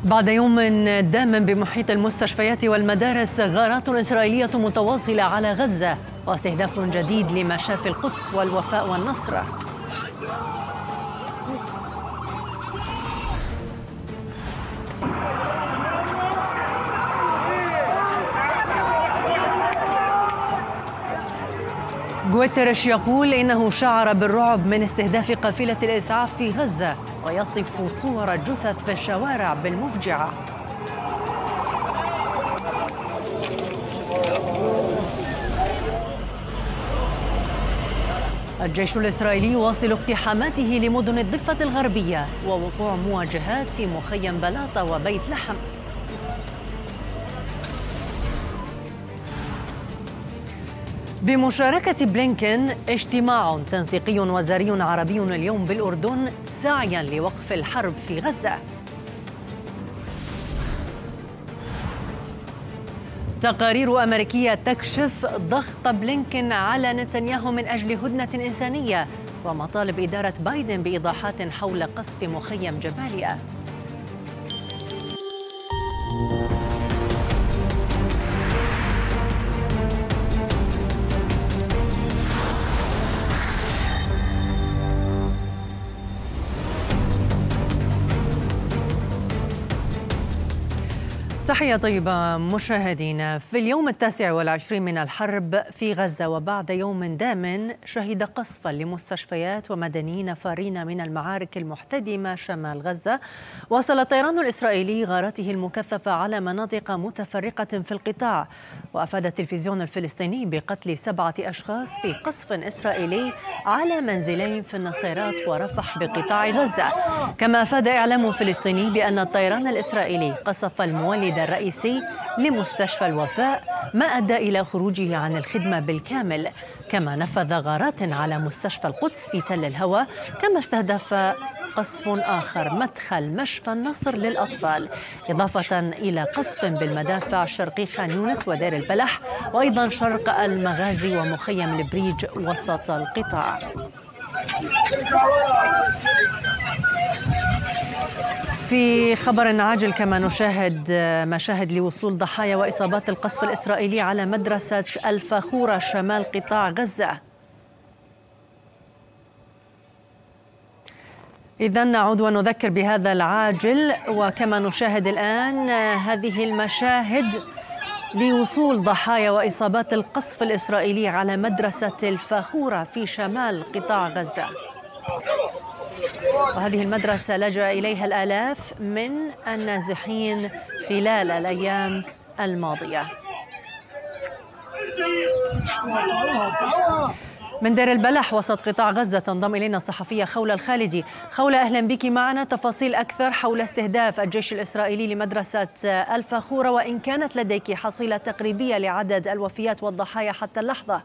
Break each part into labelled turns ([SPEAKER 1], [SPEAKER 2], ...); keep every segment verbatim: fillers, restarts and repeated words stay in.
[SPEAKER 1] بعد يوم دام بمحيط المستشفيات والمدارس، غارات إسرائيلية متواصلة على غزة واستهداف جديد لمشافي القدس والوفاء والنصر. غوتيريش يقول إنه شعر بالرعب من استهداف قافلة الإسعاف في غزة، ويصف صور الجثث في الشوارع بالمفجعة. الجيش الإسرائيلي يواصل اقتحاماته لمدن الضفة الغربية ووقوع مواجهات في مخيم بلاطة وبيت لحم. بمشاركة بلينكن اجتماع تنسيقي وزاري عربي اليوم بالأردن سعيا لوقف الحرب في غزة. تقارير أمريكية تكشف ضغط بلينكن على نتنياهو من أجل هدنة إنسانية، ومطالب إدارة بايدن بإيضاحات حول قصف مخيم جباليا. تحية طيبة مشاهدينا. في اليوم التاسع والعشرين من الحرب في غزة وبعد يوم دام شهد قصفا لمستشفيات ومدنيين فارين من المعارك المحتدمة شمال غزة، واصل الطيران الإسرائيلي غاراته المكثفة على مناطق متفرقة في القطاع. وأفاد التلفزيون الفلسطيني بقتل سبعة أشخاص في قصف إسرائيلي على منزلين في النصيرات ورفح بقطاع غزة. كما أفاد إعلام فلسطيني بأن الطيران الإسرائيلي قصف المولد الرئيسي لمستشفى الوفاء، ما أدى إلى خروجه عن الخدمة بالكامل. كما نفذ غارات على مستشفى القدس في تل الهوى، كما استهدف قصف آخر مدخل مشفى النصر للأطفال، إضافة إلى قصف بالمدافع شرقي خان يونس ودير البلح، وأيضا شرق المغازي ومخيم البريج وسط القطاع. في خبر عاجل كما نشاهد مشاهد لوصول ضحايا وإصابات القصف الإسرائيلي على مدرسة الفخورة شمال قطاع غزة. إذن نعود ونذكر بهذا العاجل، وكما نشاهد الآن هذه المشاهد لوصول ضحايا وإصابات القصف الإسرائيلي على مدرسة الفخورة في شمال قطاع غزة. وهذه المدرسة لجأ إليها الآلاف من النازحين خلال الأيام الماضية. من دير البلح وسط قطاع غزة تنضم إلينا الصحفية خولة الخالدي. خولة، أهلا بك معنا. تفاصيل أكثر حول استهداف الجيش الإسرائيلي لمدرسة الفخورة، وإن كانت لديك حصيلة تقريبية لعدد الوفيات والضحايا حتى اللحظة.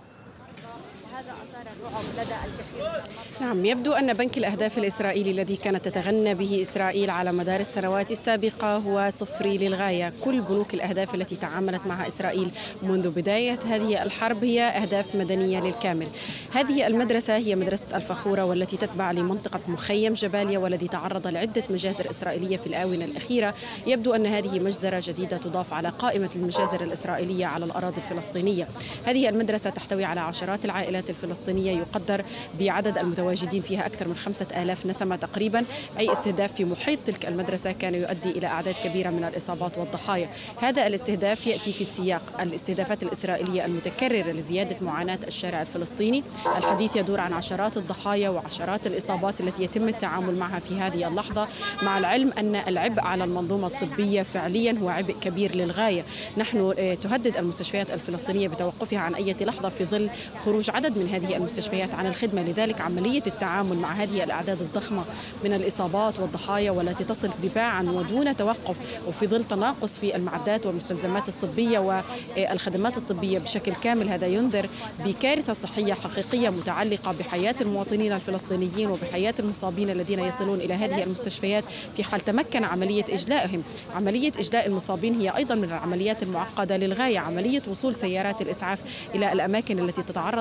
[SPEAKER 2] نعم، يبدو أن بنك الأهداف الإسرائيلي الذي كانت تتغنى به إسرائيل على مدار السنوات السابقة هو صفري للغاية. كل بنوك الأهداف التي تعاملت مع إسرائيل منذ بداية هذه الحرب هي أهداف مدنية للكامل. هذه المدرسة هي مدرسة الفخورة، والتي تتبع لمنطقة مخيم جباليا، والذي تعرض لعدة مجازر إسرائيلية في الآونة الأخيرة. يبدو أن هذه مجزرة جديدة تضاف على قائمة المجازر الإسرائيلية على الأراضي الفلسطينية. هذه المدرسة تحتوي على عشرات العائلات الفلسطينية، يقدر بعدد المتواجدين فيها أكثر من خمسة آلاف نسمة تقريبا. أي استهداف في محيط تلك المدرسة كان يؤدي إلى أعداد كبيرة من الإصابات والضحايا. هذا الاستهداف يأتي في سياق الاستهدافات الإسرائيلية المتكررة لزيادة معاناة الشارع الفلسطيني. الحديث يدور عن عشرات الضحايا وعشرات الإصابات التي يتم التعامل معها في هذه اللحظة، مع العلم أن العبء على المنظومة الطبية فعليا هو عبء كبير للغاية. نحن تهدد المستشفيات الفلسطينية بتوقفها عن أي لحظة في ظل خروج عدد من هذه المستشفيات عن الخدمة. لذلك عملية التعامل مع هذه الأعداد الضخمة من الإصابات والضحايا والتي تصل تباعا ودون توقف، وفي ظل تناقص في المعدات والمستلزمات الطبية والخدمات الطبية بشكل كامل، هذا ينذر بكارثة صحية حقيقية متعلقة بحياة المواطنين الفلسطينيين وبحياة المصابين الذين يصلون إلى هذه المستشفيات في حال تمكن عملية إجلائهم. عملية إجلاء المصابين هي أيضا من العمليات المعقدة للغاية. عملية وصول سيارات الإسعاف إلى الأماكن التي تتعرض إلى غارات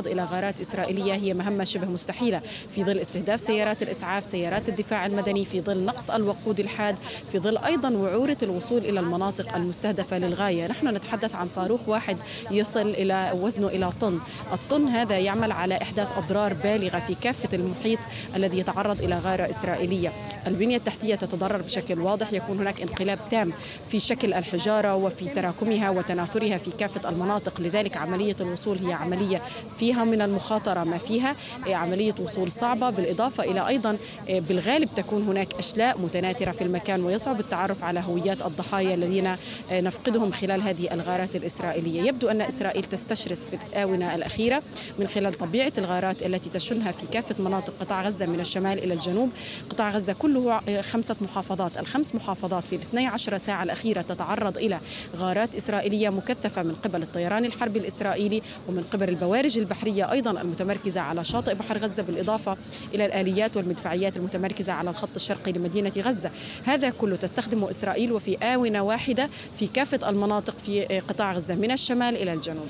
[SPEAKER 2] غارات إسرائيلية هي مهمة شبه مستحيلة في ظل استهداف سيارات الإسعاف، سيارات الدفاع المدني، في ظل نقص الوقود الحاد، في ظل أيضا وعورة الوصول إلى المناطق المستهدفة للغاية. نحن نتحدث عن صاروخ واحد يصل إلى وزنه إلى طن. الطن هذا يعمل على إحداث أضرار بالغة في كافة المحيط الذي يتعرض إلى غارة إسرائيلية. البنية التحتية تتضرر بشكل واضح، يكون هناك انقلاب تام في شكل الحجارة وفي تراكمها وتناثرها في كافة المناطق. لذلك عملية الوصول هي عملية فيها من المخاطرة ما فيها، عملية وصول صعبة، بالإضافة إلى أيضا بالغالب تكون هناك أشلاء متناثرة في المكان، ويصعب التعرف على هويات الضحايا الذين نفقدهم خلال هذه الغارات الإسرائيلية. يبدو أن إسرائيل تستشرس في الآونة الأخيرة من خلال طبيعة الغارات التي تشنها في كافة مناطق قطاع غزة من الشمال إلى الجنوب. قطاع غزة كله خمسة محافظات، الخمس محافظات في الاثني عشر ساعة الأخيرة تتعرض إلى غارات إسرائيلية مكثفة من قبل الطيران الحربي الإسرائيلي ومن قبل البوارج البحرية أيضا المتمركزة على شاطئ بحر غزة، بالإضافة إلى الآليات والمدفعيات المتمركزة على الخط الشرقي لمدينة غزة. هذا كله تستخدمه إسرائيل وفي آونة واحدة في كافة المناطق في قطاع غزة من الشمال إلى الجنوب.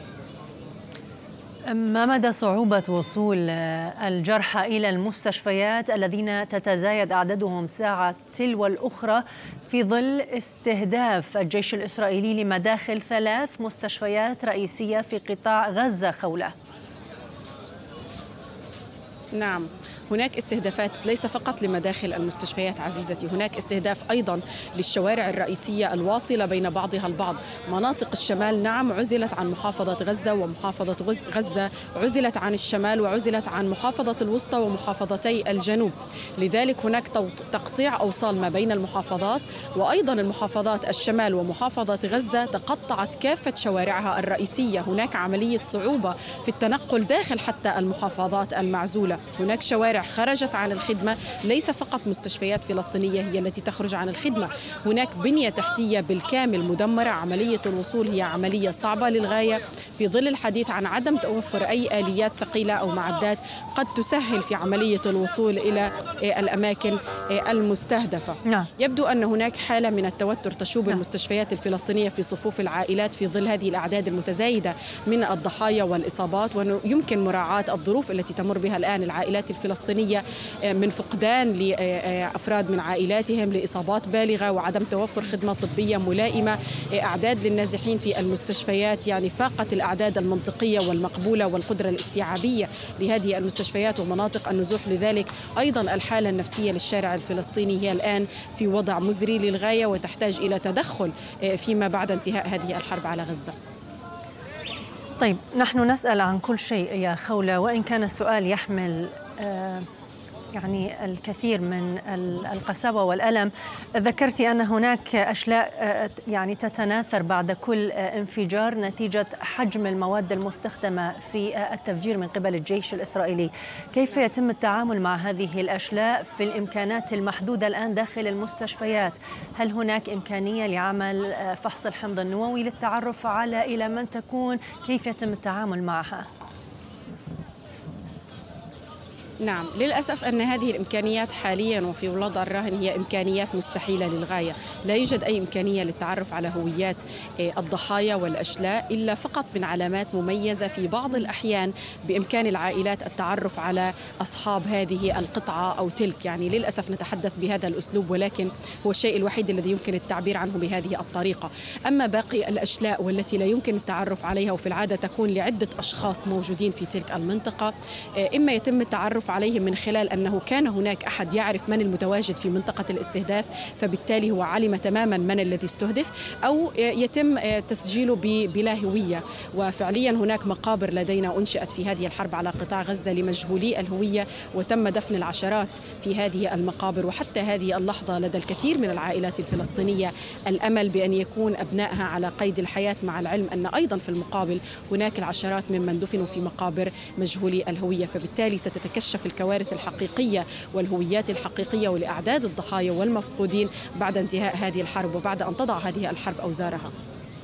[SPEAKER 1] ما مدى صعوبة وصول الجرحى إلى المستشفيات الذين تتزايد أعدادهم ساعة تلو الأخرى في ظل استهداف الجيش الإسرائيلي لمداخل ثلاث مستشفيات رئيسية في قطاع غزة خولة؟
[SPEAKER 2] نعم، هناك استهدافات ليس فقط لمداخل المستشفيات عزيزتي، هناك استهداف أيضا للشوارع الرئيسية الواصلة بين بعضها البعض. مناطق الشمال نعم عزلت عن محافظة غزة، ومحافظة غزة عزلت عن الشمال وعزلت عن محافظة الوسطى ومحافظتي الجنوب. لذلك هناك تقطيع أوصال ما بين المحافظات، وأيضا المحافظات الشمال ومحافظة غزة تقطعت كافة شوارعها الرئيسية. هناك عملية صعوبة في التنقل داخل حتى المحافظات المعزولة. هناك شوارع خرجت عن الخدمة، ليس فقط مستشفيات فلسطينية هي التي تخرج عن الخدمة، هناك بنية تحتية بالكامل مدمرة. عملية الوصول هي عملية صعبة للغاية في ظل الحديث عن عدم توفر أي آليات ثقيلة أو معدات قد تسهل في عملية الوصول إلى الأماكن المستهدفة.
[SPEAKER 1] نعم.
[SPEAKER 2] يبدو أن هناك حالة من التوتر تشوب نعم. المستشفيات الفلسطينية في صفوف العائلات في ظل هذه الأعداد المتزايدة من الضحايا والإصابات، ويمكن مراعاة الظروف التي تمر بها الآن العائلات الفلسطينية من فقدان لأفراد من عائلاتهم، لإصابات بالغة وعدم توفر خدمة طبية ملائمة. أعداد للنازحين في المستشفيات يعني فاقت الأعداد المنطقية والمقبولة والقدرة الاستيعابية لهذه المستشفيات ومناطق النزوح. لذلك أيضا الحالة النفسية للشارع الفلسطيني هي الآن في وضع مزري للغاية وتحتاج إلى تدخل فيما بعد انتهاء هذه الحرب على غزة.
[SPEAKER 1] طيب، نحن نسأل عن كل شيء يا خولة، وإن كان السؤال يحمل يعني الكثير من القساوة والألم. ذكرت أن هناك أشلاء يعني تتناثر بعد كل انفجار نتيجة حجم المواد المستخدمة في التفجير من قبل الجيش الإسرائيلي. كيف يتم التعامل مع هذه الأشلاء في الإمكانات المحدودة الآن داخل المستشفيات؟ هل هناك إمكانية لعمل فحص الحمض النووي للتعرف على إلى من تكون؟ كيف يتم التعامل معها؟
[SPEAKER 2] نعم، للأسف أن هذه الإمكانيات حاليا وفي الوضع الراهن هي إمكانيات مستحيلة للغاية. لا يوجد أي إمكانية للتعرف على هويات الضحايا والأشلاء إلا فقط من علامات مميزة. في بعض الأحيان بإمكان العائلات التعرف على أصحاب هذه القطعة أو تلك، يعني للأسف نتحدث بهذا الأسلوب، ولكن هو الشيء الوحيد الذي يمكن التعبير عنه بهذه الطريقة. أما باقي الأشلاء والتي لا يمكن التعرف عليها، وفي العادة تكون لعدة أشخاص موجودين في تلك المنطقة، إما يتم التعرف عليهم من خلال أنه كان هناك أحد يعرف من المتواجد في منطقة الاستهداف فبالتالي هو علم تماما من الذي استهدف، أو يتم تسجيله بلا هوية. وفعليا هناك مقابر لدينا أنشئت في هذه الحرب على قطاع غزة لمجهولي الهوية، وتم دفن العشرات في هذه المقابر. وحتى هذه اللحظة لدى الكثير من العائلات الفلسطينية الأمل بأن يكون أبنائها على قيد الحياة، مع العلم أن أيضا في المقابل هناك العشرات ممن دفنوا في مقابر مجهولي الهوية. فبالتالي ستتكشف الكوارث الحقيقية والهويات الحقيقية ولأعداد الضحايا والمفقودين بعد انتهاء هذه الحرب وبعد أن تضع هذه الحرب أوزارها.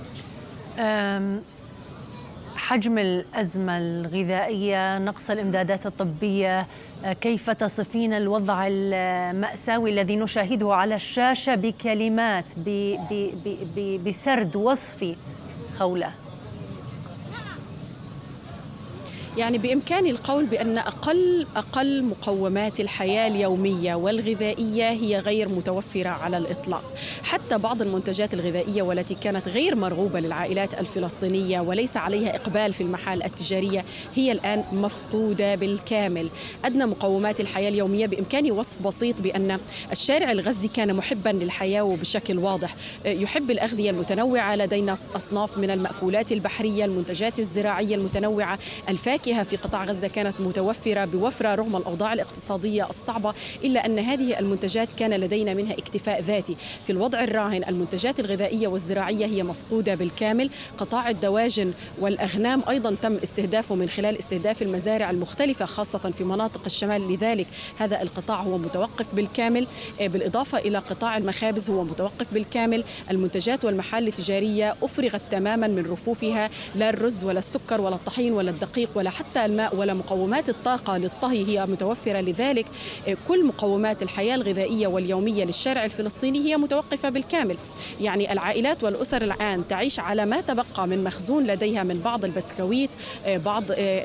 [SPEAKER 1] حجم الأزمة الغذائية، نقص الإمدادات الطبية، كيف تصفين الوضع المأساوي الذي نشاهده على الشاشة بكلمات ب ب ب بسرد وصفي خولة؟
[SPEAKER 2] يعني بإمكاني القول بأن أقل أقل مقومات الحياة اليومية والغذائية هي غير متوفرة على الإطلاق. حتى بعض المنتجات الغذائية والتي كانت غير مرغوبة للعائلات الفلسطينية وليس عليها إقبال في المحال التجارية هي الآن مفقودة بالكامل. أدنى مقومات الحياة اليومية بإمكاني وصف بسيط بأن الشارع الغزي كان محبا للحياة وبشكل واضح، يحب الأغذية المتنوعة، لدينا أصناف من المأكولات البحرية، المنتجات الزراعية المتنوعة، الفاكهة في قطاع غزة كانت متوفرة بوفرة رغم الأوضاع الاقتصادية الصعبة، إلا أن هذه المنتجات كان لدينا منها اكتفاء ذاتي. في الوضع الراهن المنتجات الغذائية والزراعية هي مفقودة بالكامل. قطاع الدواجن والأغنام أيضا تم استهدافه من خلال استهداف المزارع المختلفة خاصة في مناطق الشمال، لذلك هذا القطاع هو متوقف بالكامل. بالإضافة إلى قطاع المخابز هو متوقف بالكامل. المنتجات والمحال التجارية أفرغت تماما من رفوفها، لا الرز ولا السكر ولا الطحين ولا الدقيق ولا حتى الماء ولا مقومات الطاقة للطهي هي متوفرة، لذلك كل مقومات الحياة الغذائية واليومية للشارع الفلسطيني هي متوقفة بالكامل. يعني العائلات والأسر الآن تعيش على ما تبقى من مخزون لديها من بعض البسكويت، بعض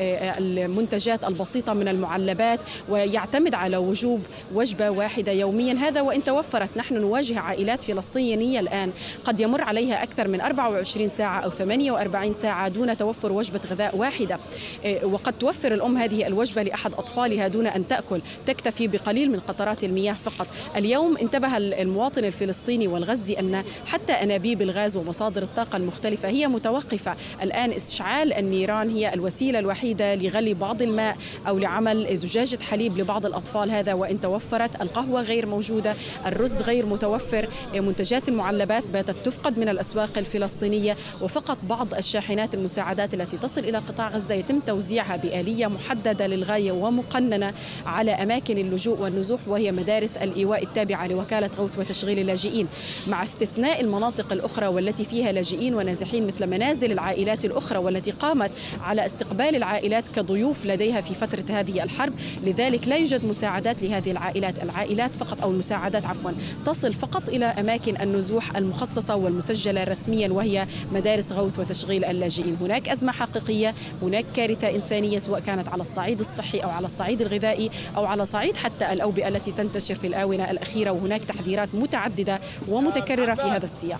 [SPEAKER 2] المنتجات البسيطة من المعلبات، ويعتمد على وجوب وجبة واحدة يوميا. هذا وإن توفرت. نحن نواجه عائلات فلسطينية الآن قد يمر عليها أكثر من أربعة وعشرين ساعة أو ثمانية وأربعين ساعة دون توفر وجبة غذاء واحدة، وقد توفر الأم هذه الوجبة لأحد أطفالها دون أن تأكل، تكتفي بقليل من قطرات المياه فقط. اليوم انتبه المواطن الفلسطيني والغزي أن حتى أنابيب الغاز ومصادر الطاقة المختلفة هي متوقفة. الآن إشعال النيران هي الوسيلة الوحيدة لغلي بعض الماء أو لعمل زجاجة حليب لبعض الأطفال، هذا وإن توفرت. القهوة غير موجودة، الرز غير متوفر، منتجات المعلبات باتت تفقد من الأسواق الفلسطينية، وفقط بعض الشاحنات المساعدات التي تصل إلى قطاع غزة يتم توزيعها بآلية محددة للغاية ومقننة على أماكن اللجوء والنزوح، وهي مدارس الإيواء التابعة لوكالة غوث وتشغيل اللاجئين، مع استثناء المناطق الأخرى والتي فيها لاجئين ونازحين مثل منازل العائلات الأخرى والتي قامت على استقبال العائلات كضيوف لديها في فترة هذه الحرب. لذلك لا يوجد مساعدات لهذه العائلات. العائلات فقط أو المساعدات عفوا تصل فقط إلى أماكن النزوح المخصصة والمسجلة رسميا وهي مدارس غوث وتشغيل اللاجئين. هناك أزمة حقيقية، هناك كارثة إنسانية سواء كانت على الصعيد الصحي أو على الصعيد الغذائي أو على صعيد حتى الأوبئة التي تنتشر في الآونة الأخيرة، وهناك تحذيرات متعددة ومتكررة في هذا السياق.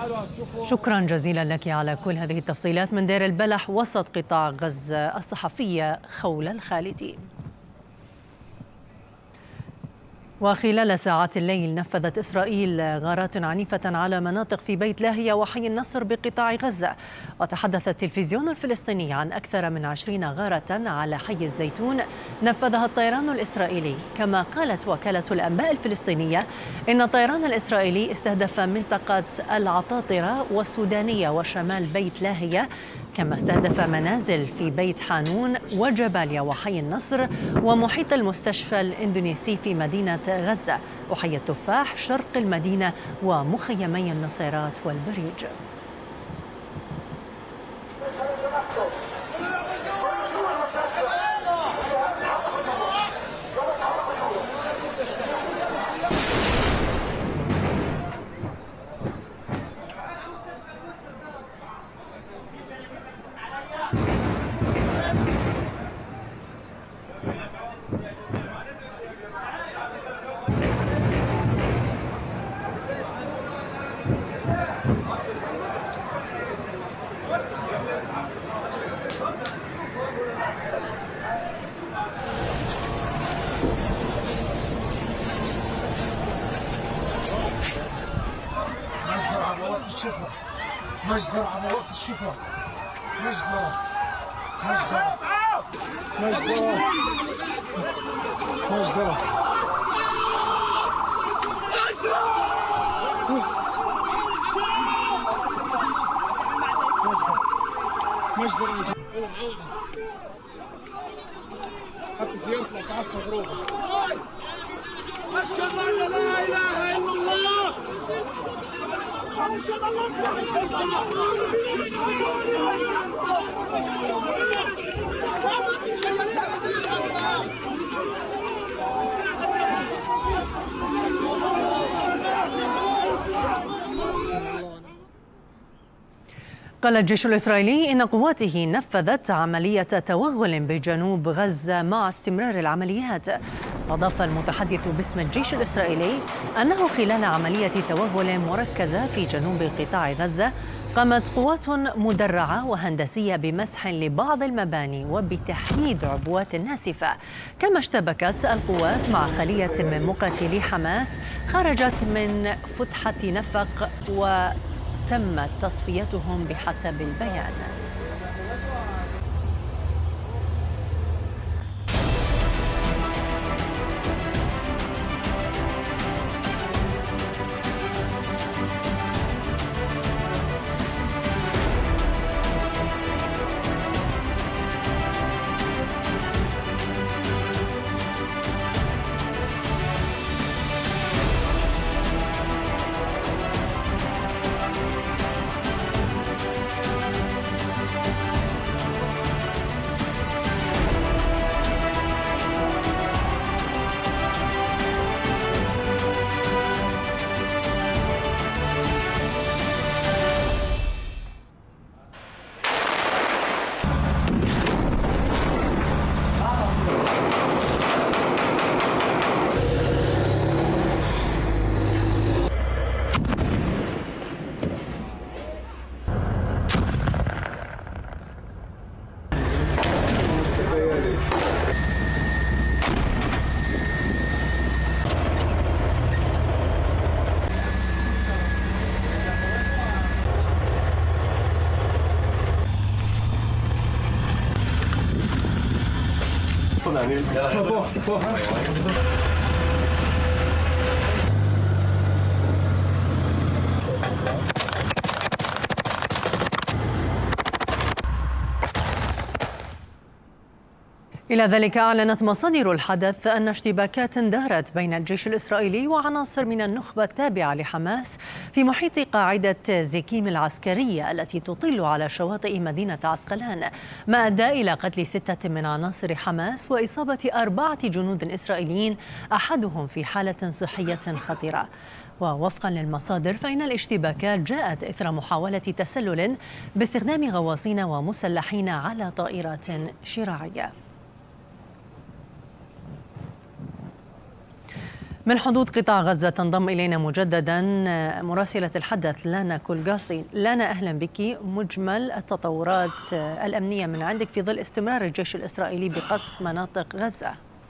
[SPEAKER 1] شكرا جزيلا لك على كل هذه التفصيلات من دير البلح وسط قطاع غزة، الصحفية خولة الخالدي. وخلال ساعات الليل نفذت إسرائيل غارات عنيفة على مناطق في بيت لاهيا وحي النصر بقطاع غزة، وتحدث التلفزيون الفلسطيني عن أكثر من عشرين غارة على حي الزيتون نفذها الطيران الإسرائيلي. كما قالت وكالة الأنباء الفلسطينية إن الطيران الإسرائيلي استهدف منطقة العطاطرة والسودانية وشمال بيت لاهيا، كما استهدف منازل في بيت حانون وجباليا وحي النصر ومحيط المستشفى الإندونيسي في مدينة غزة وحي التفاح شرق المدينة ومخيمي النصيرات والبريج.
[SPEAKER 3] مجزرة على وقت الشفاء. مجزرة مجزرة مجزرة مجزرة مجزرة حتى زيارة الأسعاف مضروبة. أشهد أن لا إله إلا الله. أشهد أن لا
[SPEAKER 1] قال الجيش الإسرائيلي إن قواته نفذت عملية توغل بجنوب غزة مع استمرار العمليات. أضاف المتحدث باسم الجيش الإسرائيلي أنه خلال عملية توغل مركزة في جنوب قطاع غزة قامت قوات مدرعة وهندسية بمسح لبعض المباني وبتحييد عبوات ناسفة، كما اشتبكت القوات مع خلية من مقاتلي حماس خرجت من فتحة نفق وتمت تصفيتهم بحسب البيان. إلى ذلك أعلنت مصادر الحدث أن اشتباكات دارت بين الجيش الإسرائيلي وعناصر من النخبة التابعة لحماس في محيط قاعدة زيكيم العسكرية التي تطل على شواطئ مدينة عسقلان، ما أدى إلى قتل ستة من عناصر حماس وإصابة أربعة جنود إسرائيليين أحدهم في حالة صحية خطيرة. ووفقا للمصادر فإن الاشتباكات جاءت إثر محاولة تسلل باستخدام غواصين ومسلحين على طائرات شراعية. من حدود قطاع غزة تنضم إلينا مجددا مراسلة الحدث لانا كولغاسي. لانا، أهلا بك. مجمل التطورات الأمنية من عندك في ظل استمرار الجيش الإسرائيلي بقصف مناطق غزة.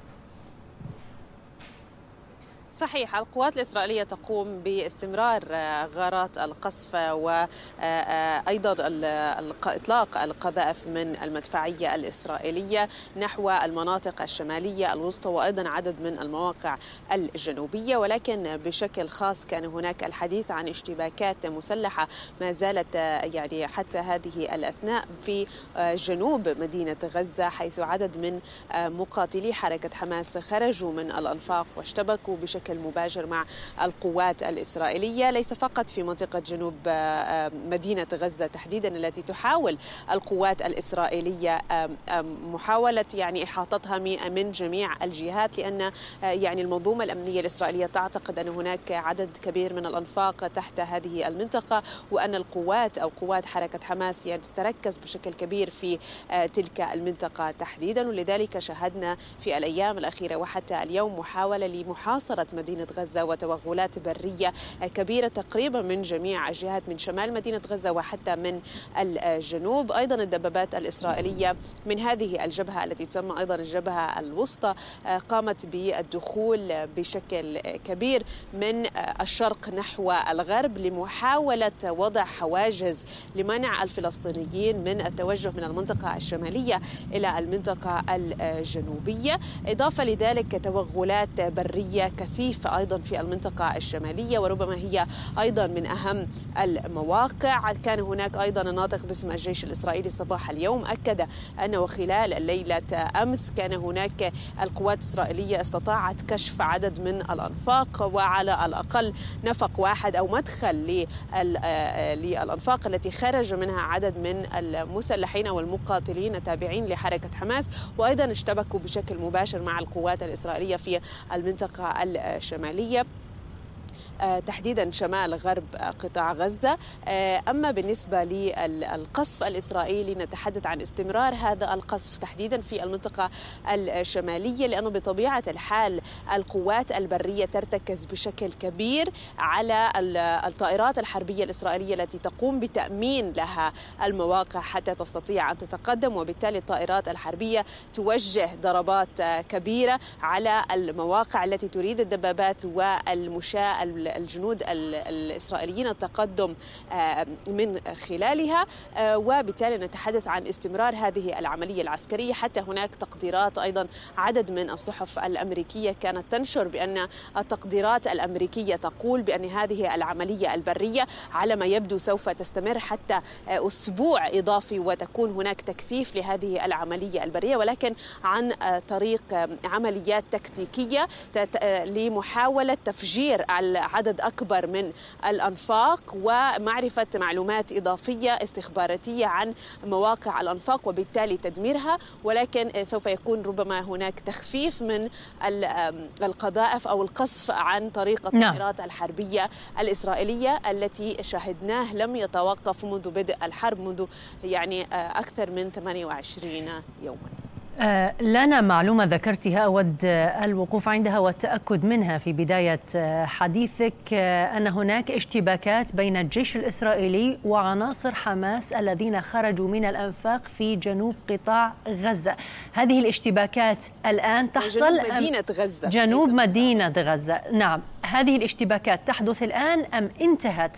[SPEAKER 2] صحيح، القوات الإسرائيلية تقوم باستمرار غارات القصف وأيضا إطلاق القذائف من المدفعية الإسرائيلية نحو المناطق الشمالية الوسطى وأيضا عدد من المواقع الجنوبية، ولكن بشكل خاص كان هناك الحديث عن اشتباكات مسلحة ما زالت يعني حتى هذه الأثناء في جنوب مدينة غزة، حيث عدد من مقاتلي حركة حماس خرجوا من الأنفاق واشتبكوا بشكل مباشر مع القوات الإسرائيلية، ليس فقط في منطقة جنوب مدينة غزة تحديدا التي تحاول القوات الإسرائيلية محاولة يعني إحاطتها من جميع الجهات، لأن يعني المنظومة الأمنية الإسرائيلية تعتقد أن هناك عدد كبير من الأنفاق تحت هذه المنطقة، وأن القوات أو قوات حركة حماس يعني تتركز بشكل كبير في تلك المنطقة تحديدا. ولذلك شاهدنا في الأيام الأخيرة وحتى اليوم محاولة لمحاصرة مدينة غزة وتوغلات برية كبيرة تقريبا من جميع الجهات من شمال مدينة غزة وحتى من الجنوب. أيضا الدبابات الإسرائيلية من هذه الجبهة التي تسمى أيضا الجبهة الوسطى قامت بالدخول بشكل كبير من الشرق نحو الغرب لمحاولة وضع حواجز لمنع الفلسطينيين من التوجه من المنطقة الشمالية إلى المنطقة الجنوبية. إضافة لذلك توغلات برية كثيفة أيضا في المنطقة الشمالية، وربما هي أيضا من أهم المواقع. كان هناك أيضا ناطق باسم الجيش الإسرائيلي صباح اليوم أكد أنه خلال ليلة أمس كان هناك القوات الإسرائيلية استطاعت كشف عدد من الأنفاق، وعلى الأقل نفق واحد أو مدخل للأنفاق التي خرج منها عدد من المسلحين والمقاتلين التابعين لحركة حماس، وأيضا اشتبكوا بشكل مباشر مع القوات الإسرائيلية في المنطقة الشمالية.
[SPEAKER 4] تحديدا شمال غرب قطاع غزة. أما بالنسبة للقصف الإسرائيلي نتحدث عن استمرار هذا القصف تحديدا في المنطقة الشمالية، لأنه بطبيعة الحال القوات البرية ترتكز بشكل كبير على الطائرات الحربية الإسرائيلية التي تقوم بتأمين لها المواقع حتى تستطيع أن تتقدم، وبالتالي الطائرات الحربية توجه ضربات كبيرة على المواقع التي تريد الدبابات والمشاة الجنود الإسرائيليين التقدم من خلالها، وبالتالي نتحدث عن استمرار هذه العملية العسكرية. حتى هناك تقديرات أيضا، عدد من الصحف الأمريكية كانت تنشر بأن التقديرات الأمريكية تقول بأن هذه العملية البرية على ما يبدو سوف تستمر حتى أسبوع إضافي، وتكون هناك تكثيف لهذه العملية البرية، ولكن عن طريق عمليات تكتيكية لمحاولة تفجير عدد أكبر من الأنفاق ومعرفة معلومات إضافية استخباراتية عن مواقع الأنفاق وبالتالي تدميرها. ولكن سوف يكون ربما هناك تخفيف من القذائف أو القصف عن طريق الطائرات الحربية الإسرائيلية التي شاهدناه لم يتوقف منذ بدء الحرب، منذ يعني أكثر من ثمانية وعشرين يوما.
[SPEAKER 1] لنا معلومة ذكرتها أود الوقوف عندها والتأكد منها في بداية حديثك، أن هناك اشتباكات بين الجيش الإسرائيلي وعناصر حماس الذين خرجوا من الأنفاق في جنوب قطاع غزة. هذه الاشتباكات الآن تحصل
[SPEAKER 4] جنوب مدينة غزة
[SPEAKER 1] جنوب مدينة غزة نعم، هذه الاشتباكات تحدث الآن أم انتهت؟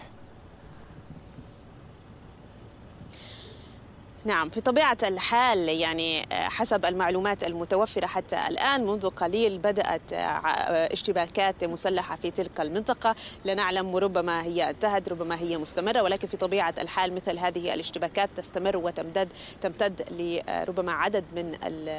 [SPEAKER 4] نعم، في طبيعة الحال يعني حسب المعلومات المتوفرة حتى الآن منذ قليل بدأت اشتباكات مسلحة في تلك المنطقة، لا نعلم ربما هي انتهت ربما هي مستمرة، ولكن في طبيعة الحال مثل هذه الاشتباكات تستمر وتمتد تمتد لربما عدد من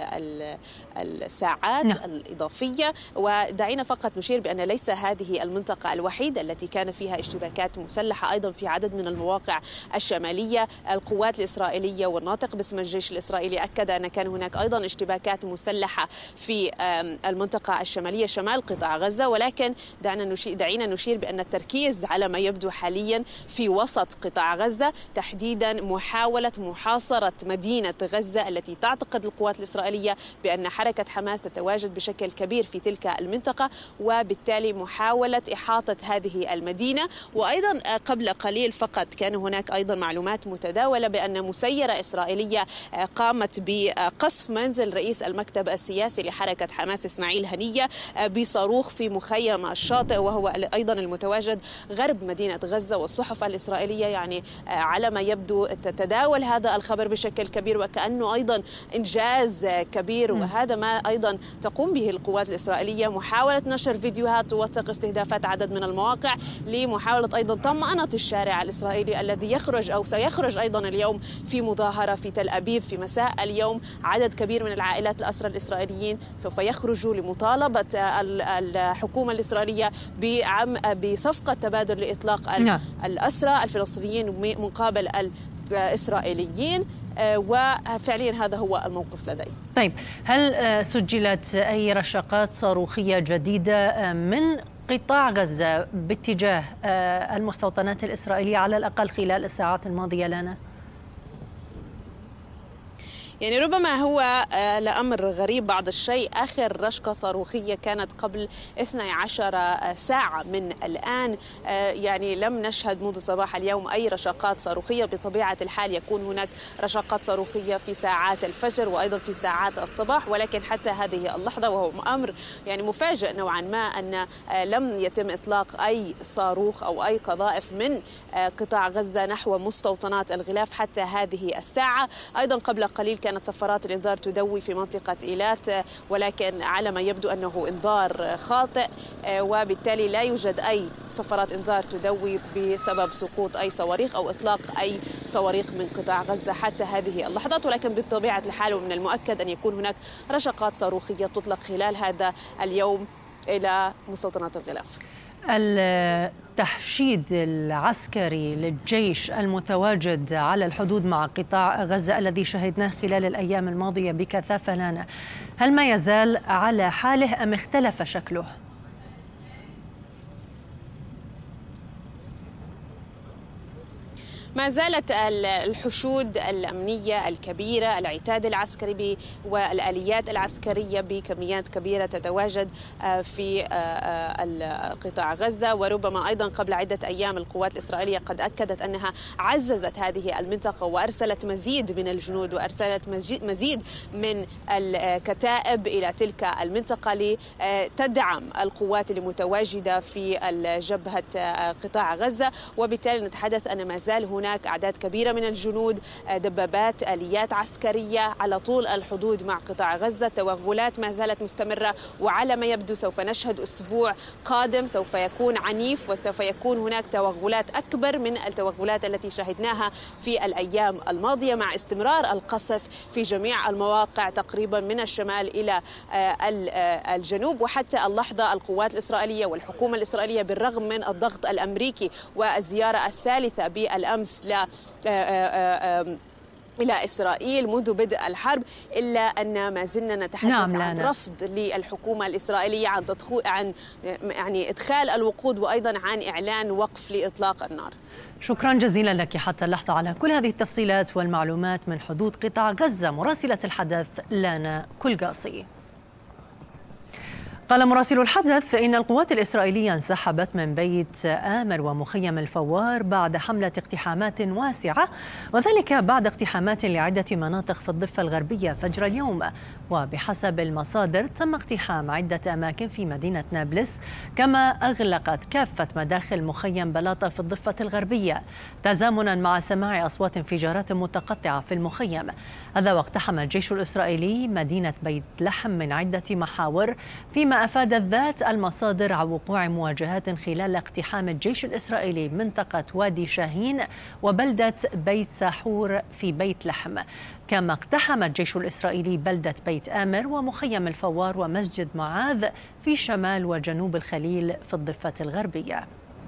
[SPEAKER 4] الساعات نعم. الإضافية. ودعينا فقط نشير بأن ليس هذه المنطقة الوحيدة التي كان فيها اشتباكات مسلحة، أيضا في عدد من المواقع الشمالية القوات الإسرائيلية والناطق باسم الجيش الإسرائيلي أكد أن كان هناك أيضا اشتباكات مسلحة في المنطقة الشمالية شمال قطاع غزة، ولكن دعنا نشير دعينا نشير بأن التركيز على ما يبدو حاليا في وسط قطاع غزة، تحديدا محاولة محاصرة مدينة غزة التي تعتقد القوات الإسرائيلية بأن حركة حماس تتواجد بشكل كبير في تلك المنطقة، وبالتالي محاولة إحاطة هذه المدينة. وأيضا قبل قليل فقط كان هناك أيضا معلومات متداولة بأن مسيرة إسرائيلية قامت بقصف منزل رئيس المكتب السياسي لحركة حماس إسماعيل هنية بصاروخ في مخيم الشاطئ، وهو أيضا المتواجد غرب مدينة غزة. والصحف الإسرائيلية يعني على ما يبدو تتداول هذا الخبر بشكل كبير وكأنه أيضا إنجاز كبير، وهذا ما أيضا تقوم به القوات الإسرائيلية، محاولة نشر فيديوهات توثق استهدافات عدد من المواقع لمحاولة أيضا طمأنة الشارع الإسرائيلي الذي يخرج أو سيخرج أيضا اليوم في مظاهرة في تل أبيب في مساء اليوم. عدد كبير من العائلات الأسرى الإسرائيليين سوف يخرجوا لمطالبة الحكومة الإسرائيلية بعم بصفقة تبادل لإطلاق نعم. الأسرى الفلسطينيين مقابل الإسرائيليين، وفعليا هذا هو الموقف لدي.
[SPEAKER 1] طيب، هل سجلت أي رشقات صاروخية جديدة من قطاع غزة باتجاه المستوطنات الإسرائيلية على الأقل خلال الساعات الماضية لنا؟
[SPEAKER 4] يعني ربما هو لأمر غريب بعض الشيء، آخر رشقة صاروخية كانت قبل اثنتي عشرة ساعة من الآن، يعني لم نشهد منذ صباح اليوم أي رشقات صاروخية. بطبيعة الحال يكون هناك رشقات صاروخية في ساعات الفجر وأيضا في ساعات الصباح، ولكن حتى هذه اللحظة وهو أمر يعني مفاجئ نوعا ما أن لم يتم إطلاق أي صاروخ أو أي قذائف من قطاع غزة نحو مستوطنات الغلاف حتى هذه الساعة. أيضا قبل قليل كانت صفارات الإنذار تدوي في منطقة إيلات، ولكن على ما يبدو أنه إنذار خاطئ، وبالتالي لا يوجد أي صفارات إنذار تدوي بسبب سقوط أي صواريخ أو إطلاق أي صواريخ من قطاع غزة حتى هذه اللحظات. ولكن بطبيعة الحال ومن المؤكد أن يكون هناك رشقات صاروخية تطلق خلال هذا اليوم إلى مستوطنات الغلاف.
[SPEAKER 1] التحشيد العسكري للجيش المتواجد على الحدود مع قطاع غزة الذي شهدناه خلال الأيام الماضية بكثافة لنا، هل ما يزال على حاله أم اختلف شكله؟
[SPEAKER 4] ما زالت الحشود الأمنية الكبيرة، العتاد العسكري والآليات العسكرية بكميات كبيرة تتواجد في قطاع غزة، وربما أيضا قبل عدة أيام القوات الإسرائيلية قد أكدت أنها عززت هذه المنطقة وأرسلت مزيد من الجنود وأرسلت مزيد من الكتائب إلى تلك المنطقة لتدعم القوات المتواجدة في جبهة قطاع غزة. وبالتالي نتحدث أن ما زال هناك أعداد كبيرة من الجنود، دبابات، آليات عسكرية على طول الحدود مع قطاع غزة. التوغلات ما زالت مستمرة، وعلى ما يبدو سوف نشهد أسبوع قادم سوف يكون عنيف، وسوف يكون هناك توغلات أكبر من التوغلات التي شهدناها في الأيام الماضية، مع استمرار القصف في جميع المواقع تقريبا من الشمال إلى الجنوب. وحتى اللحظة القوات الإسرائيلية والحكومة الإسرائيلية بالرغم من الضغط الأمريكي والزيارة الثالثة بالأمس ل إلى إسرائيل منذ بدء الحرب، إلا أن ما زلنا نتحدث نعم عن رفض للحكومة الإسرائيلية عن تدخل عن يعني إدخال الوقود، وأيضا عن إعلان وقف لإطلاق النار.
[SPEAKER 1] شكرا جزيلا لك حتى اللحظة على كل هذه التفصيلات والمعلومات من حدود قطاع غزة، مراسلة الحدث لانا كولغاسي. قال مراسل الحدث إن القوات الإسرائيلية انسحبت من بيت آمر ومخيم الفوار بعد حملة اقتحامات واسعة، وذلك بعد اقتحامات لعدة مناطق في الضفة الغربية فجر اليوم. وبحسب المصادر تم اقتحام عدة أماكن في مدينة نابلس، كما أغلقت كافة مداخل مخيم بلاطة في الضفة الغربية تزامنا مع سماع أصوات انفجارات متقطعة في المخيم. هذا واقتحم الجيش الإسرائيلي مدينة بيت لحم من عدة محاور، فيما أفادت ذات المصادر عن وقوع مواجهات خلال اقتحام الجيش الإسرائيلي منطقة وادي شاهين وبلدة بيت ساحور في بيت لحم. كما اقتحم الجيش الإسرائيلي بلدة بيت آمر ومخيم الفوار ومسجد معاذ في شمال وجنوب الخليل في الضفة الغربية.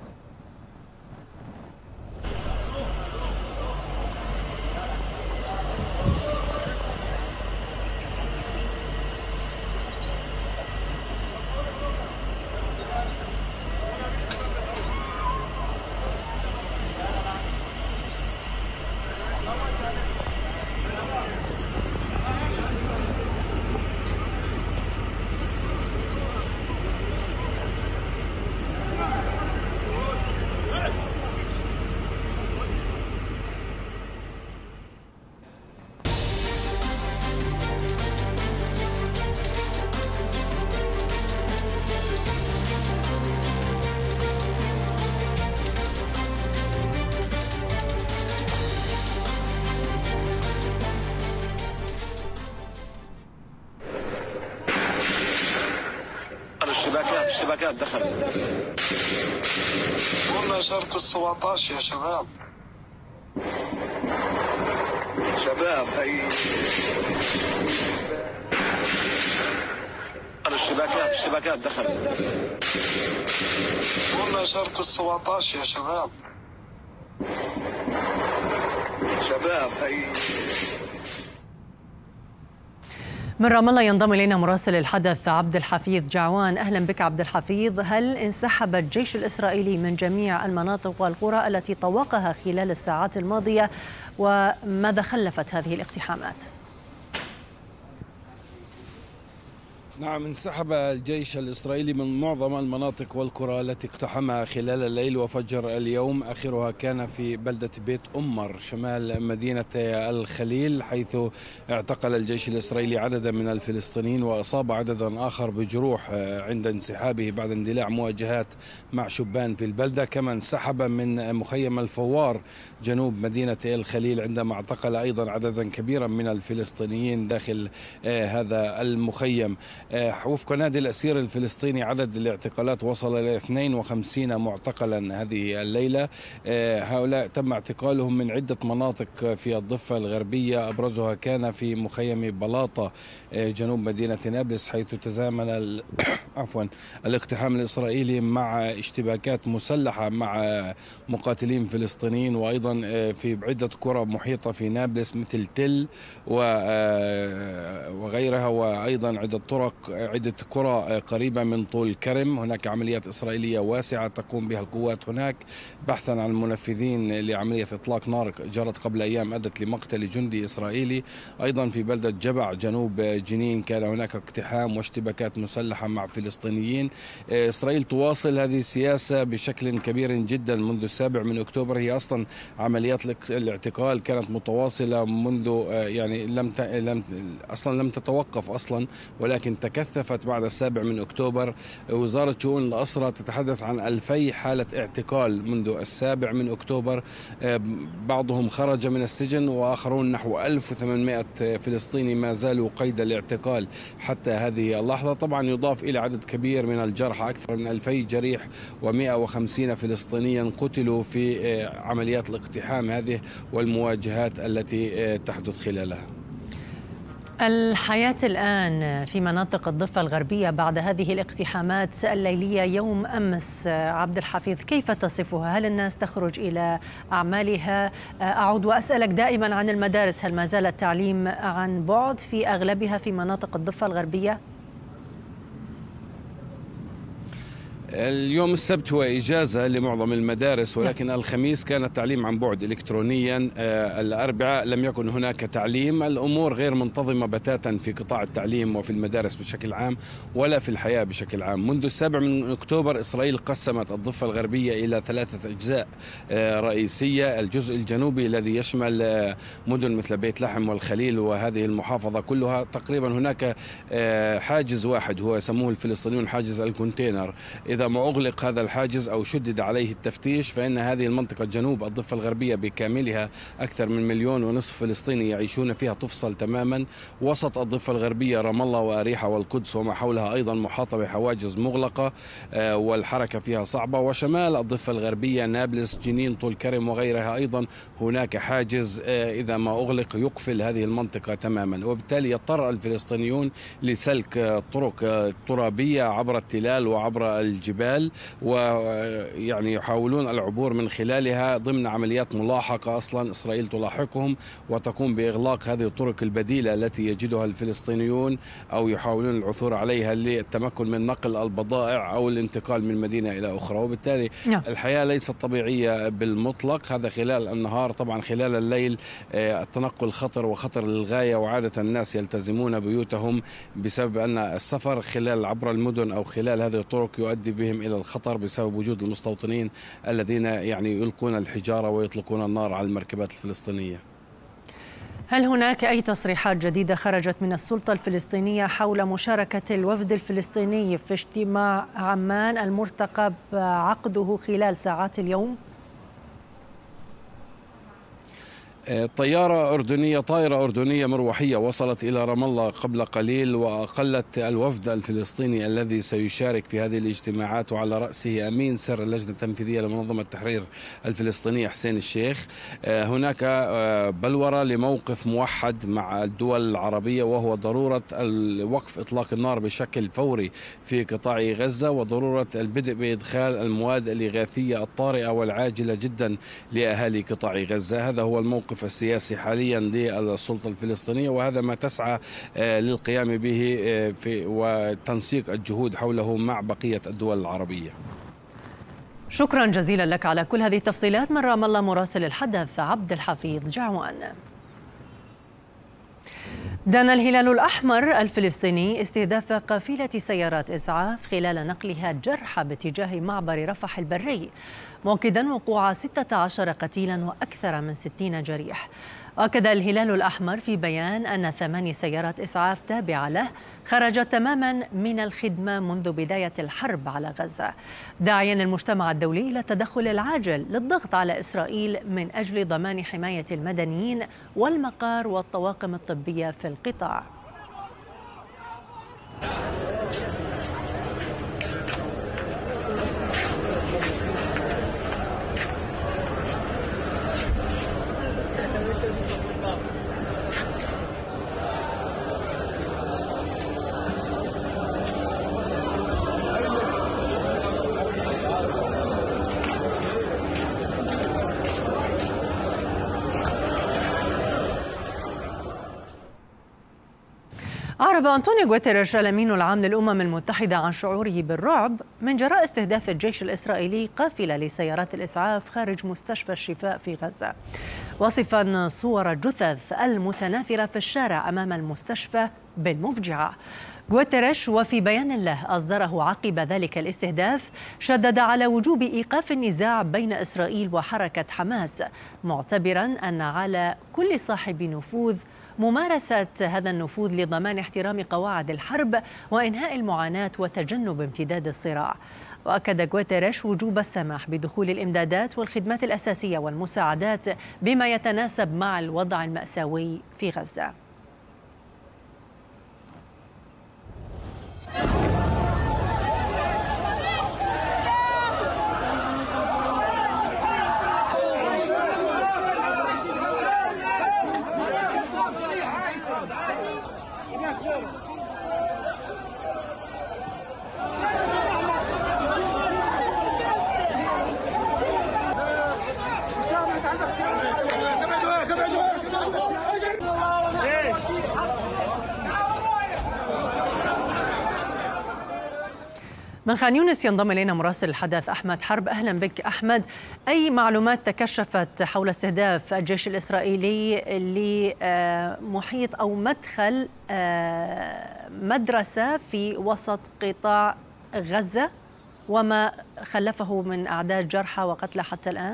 [SPEAKER 5] الشبكات الشبكات دخل
[SPEAKER 3] والله شرط السبعتاشر يا شباب.
[SPEAKER 5] شباب هي الشبكات الشبكات دخل
[SPEAKER 3] والله شرط السبعتاشر يا شباب.
[SPEAKER 5] شباب هي
[SPEAKER 1] من رام الله ينضم إلينا مراسل الحدث عبد الحفيظ جعوان. أهلا بك عبد الحفيظ. هل انسحب الجيش الإسرائيلي من جميع المناطق والقرى التي طوقها خلال الساعات الماضية، وماذا خلفت هذه الاقتحامات؟
[SPEAKER 6] نعم، انسحب الجيش الإسرائيلي من معظم المناطق والقرى التي اقتحمها خلال الليل وفجر اليوم. آخرها كان في بلدة بيت أمر شمال مدينة الخليل، حيث اعتقل الجيش الإسرائيلي عددا من الفلسطينيين وأصاب عددا آخر بجروح عند انسحابه بعد اندلاع مواجهات مع شبان في البلدة. كما انسحب من مخيم الفوار جنوب مدينة الخليل عندما اعتقل أيضا عددا كبيرا من الفلسطينيين داخل هذا المخيم. وفق نادي الأسير الفلسطيني عدد الاعتقالات وصل إلى اثنين وخمسين معتقلا هذه الليلة. هؤلاء تم اعتقالهم من عدة مناطق في الضفة الغربية، أبرزها كان في مخيم بلاطة جنوب مدينة نابلس، حيث تزامن ال... عفوا الاقتحام الإسرائيلي مع اشتباكات مسلحة مع مقاتلين فلسطينيين، وأيضا في عدة قرى محيطة في نابلس مثل تل وغيرها، وأيضا عدة طرق عدة قرى قريبة من طول كرم. هناك عمليات إسرائيلية واسعة تقوم بها القوات هناك بحثا عن المنفذين لعملية إطلاق نار جرت قبل أيام أدت لمقتل جندي إسرائيلي. أيضا في بلدة جبع جنوب جنين كان هناك اقتحام واشتباكات مسلحة مع فلسطينيين. إسرائيل تواصل هذه السياسة بشكل كبير جدا منذ السابع من أكتوبر. هي أصلا عمليات الاعتقال كانت متواصلة منذ يعني لم لم أصلا لم تتوقف أصلا، ولكن تكثفت بعد السابع من أكتوبر. وزارة شؤون الأسرى تتحدث عن ألفي حالة اعتقال منذ السابع من أكتوبر. بعضهم خرج من السجن وآخرون نحو ألف وثمانمائة فلسطيني ما زالوا قيد الاعتقال حتى هذه اللحظة. طبعا يضاف إلى عدد كبير من الجرحى، أكثر من ألفي جريح ومئة وخمسين فلسطينيا قتلوا في عمليات الاقتحام هذه والمواجهات التي تحدث خلالها.
[SPEAKER 1] الحياة الآن في مناطق الضفة الغربية بعد هذه الاقتحامات الليلية يوم أمس، عبد الحفيظ، كيف تصفها؟ هل الناس تخرج إلى أعمالها؟ أعود وأسألك دائما عن المدارس، هل ما زال التعليم عن بعد في أغلبها في مناطق الضفة الغربية؟
[SPEAKER 6] اليوم السبت هو إجازة لمعظم المدارس، ولكن الخميس كان التعليم عن بعد إلكترونيا. الأربعاء لم يكن هناك تعليم. الأمور غير منتظمة بتاتا في قطاع التعليم وفي المدارس بشكل عام ولا في الحياة بشكل عام. منذ السابع من أكتوبر إسرائيل قسمت الضفة الغربية إلى ثلاثة أجزاء رئيسية. الجزء الجنوبي الذي يشمل مدن مثل بيت لحم والخليل وهذه المحافظة كلها تقريبا هناك حاجز واحد هو يسموه الفلسطينيون حاجز الكونتينر. إذا ما أغلق هذا الحاجز أو شدد عليه التفتيش فإن هذه المنطقة جنوب الضفة الغربية بكاملها أكثر من مليون ونصف فلسطيني يعيشون فيها تفصل تماما. وسط الضفة الغربية رام الله وأريحة والقدس وما حولها أيضا محاطة بحواجز مغلقة والحركة فيها صعبة. وشمال الضفة الغربية نابلس جنين طول كرم وغيرها أيضا هناك حاجز إذا ما أغلق يقفل هذه المنطقة تماما، وبالتالي يضطر الفلسطينيون لسلك طرق ترابية عبر التلال وعبر الجبال، ويعني يحاولون العبور من خلالها ضمن عمليات ملاحقة. أصلا إسرائيل تلاحقهم وتقوم بإغلاق هذه الطرق البديلة التي يجدها الفلسطينيون أو يحاولون العثور عليها للتمكن من نقل البضائع أو الانتقال من مدينة إلى أخرى. وبالتالي نعم. الحياة ليست طبيعية بالمطلق. هذا خلال النهار. طبعا خلال الليل التنقل خطر وخطر للغاية، وعادة الناس يلتزمون بيوتهم بسبب أن السفر خلال عبر المدن أو خلال هذه الطرق يؤدي بهم إلى الخطر بسبب وجود المستوطنين الذين يعني يلقون الحجارة ويطلقون النار على المركبات الفلسطينية.
[SPEAKER 1] هل هناك أي تصريحات جديدة خرجت من السلطة الفلسطينية حول مشاركة الوفد الفلسطيني في اجتماع عمان المرتقب عقده خلال ساعات اليوم؟
[SPEAKER 6] طيارة أردنية طائرة أردنية مروحية وصلت إلى رام الله قبل قليل وأقلت الوفد الفلسطيني الذي سيشارك في هذه الاجتماعات، وعلى رأسه أمين سر اللجنة التنفيذية لمنظمة التحرير الفلسطينية حسين الشيخ. هناك بلورة لموقف موحد مع الدول العربية وهو ضرورة وقف إطلاق النار بشكل فوري في قطاع غزة وضرورة البدء بإدخال المواد الإغاثية الطارئة والعاجلة جدا لأهالي قطاع غزة. هذا هو الموقف السياسي حاليا للسلطة الفلسطينية، وهذا ما تسعى للقيام به في وتنسيق الجهود حوله مع بقية الدول العربية.
[SPEAKER 1] شكرا جزيلا لك على كل هذه التفصيلات من رام الله مراسل الحدث عبد الحفيظ جعوان. دان الهلال الأحمر الفلسطيني استهداف قافلة سيارات إسعاف خلال نقلها جرحى باتجاه معبر رفح البري، مؤكدا وقوع ستة عشر قتيلا وأكثر من ستين جريح. أكد الهلال الأحمر في بيان أن ثماني سيارات إسعاف تابعة له خرجت تماما من الخدمة منذ بداية الحرب على غزة، داعيا المجتمع الدولي إلى التدخل العاجل للضغط على إسرائيل من أجل ضمان حماية المدنيين والمقار والطواقم الطبية في القطاع. أعرب أنطونيو غوتيريش الأمين العام للأمم المتحدة عن شعوره بالرعب من جراء استهداف الجيش الإسرائيلي قافلة لسيارات الإسعاف خارج مستشفى الشفاء في غزة، وصفا صور الجثث المتناثرة في الشارع أمام المستشفى بالمفجعة. غوتيريش وفي بيان له أصدره عقب ذلك الاستهداف شدد على وجوب إيقاف النزاع بين إسرائيل وحركة حماس، معتبرا أن على كل صاحب نفوذ ممارسة هذا النفوذ لضمان احترام قواعد الحرب وإنهاء المعاناة وتجنب امتداد الصراع. وأكد غوتيريش وجوب السماح بدخول الإمدادات والخدمات الأساسية والمساعدات بما يتناسب مع الوضع المأساوي في غزة. من خان يونس ينضم إلينا مراسل الحدث أحمد حرب. أهلا بك أحمد. أي معلومات تكشفت حول استهداف الجيش الإسرائيلي لمحيط أو مدخل مدرسة في وسط قطاع غزة وما خلفه من أعداد جرحى وقتلى حتى الآن؟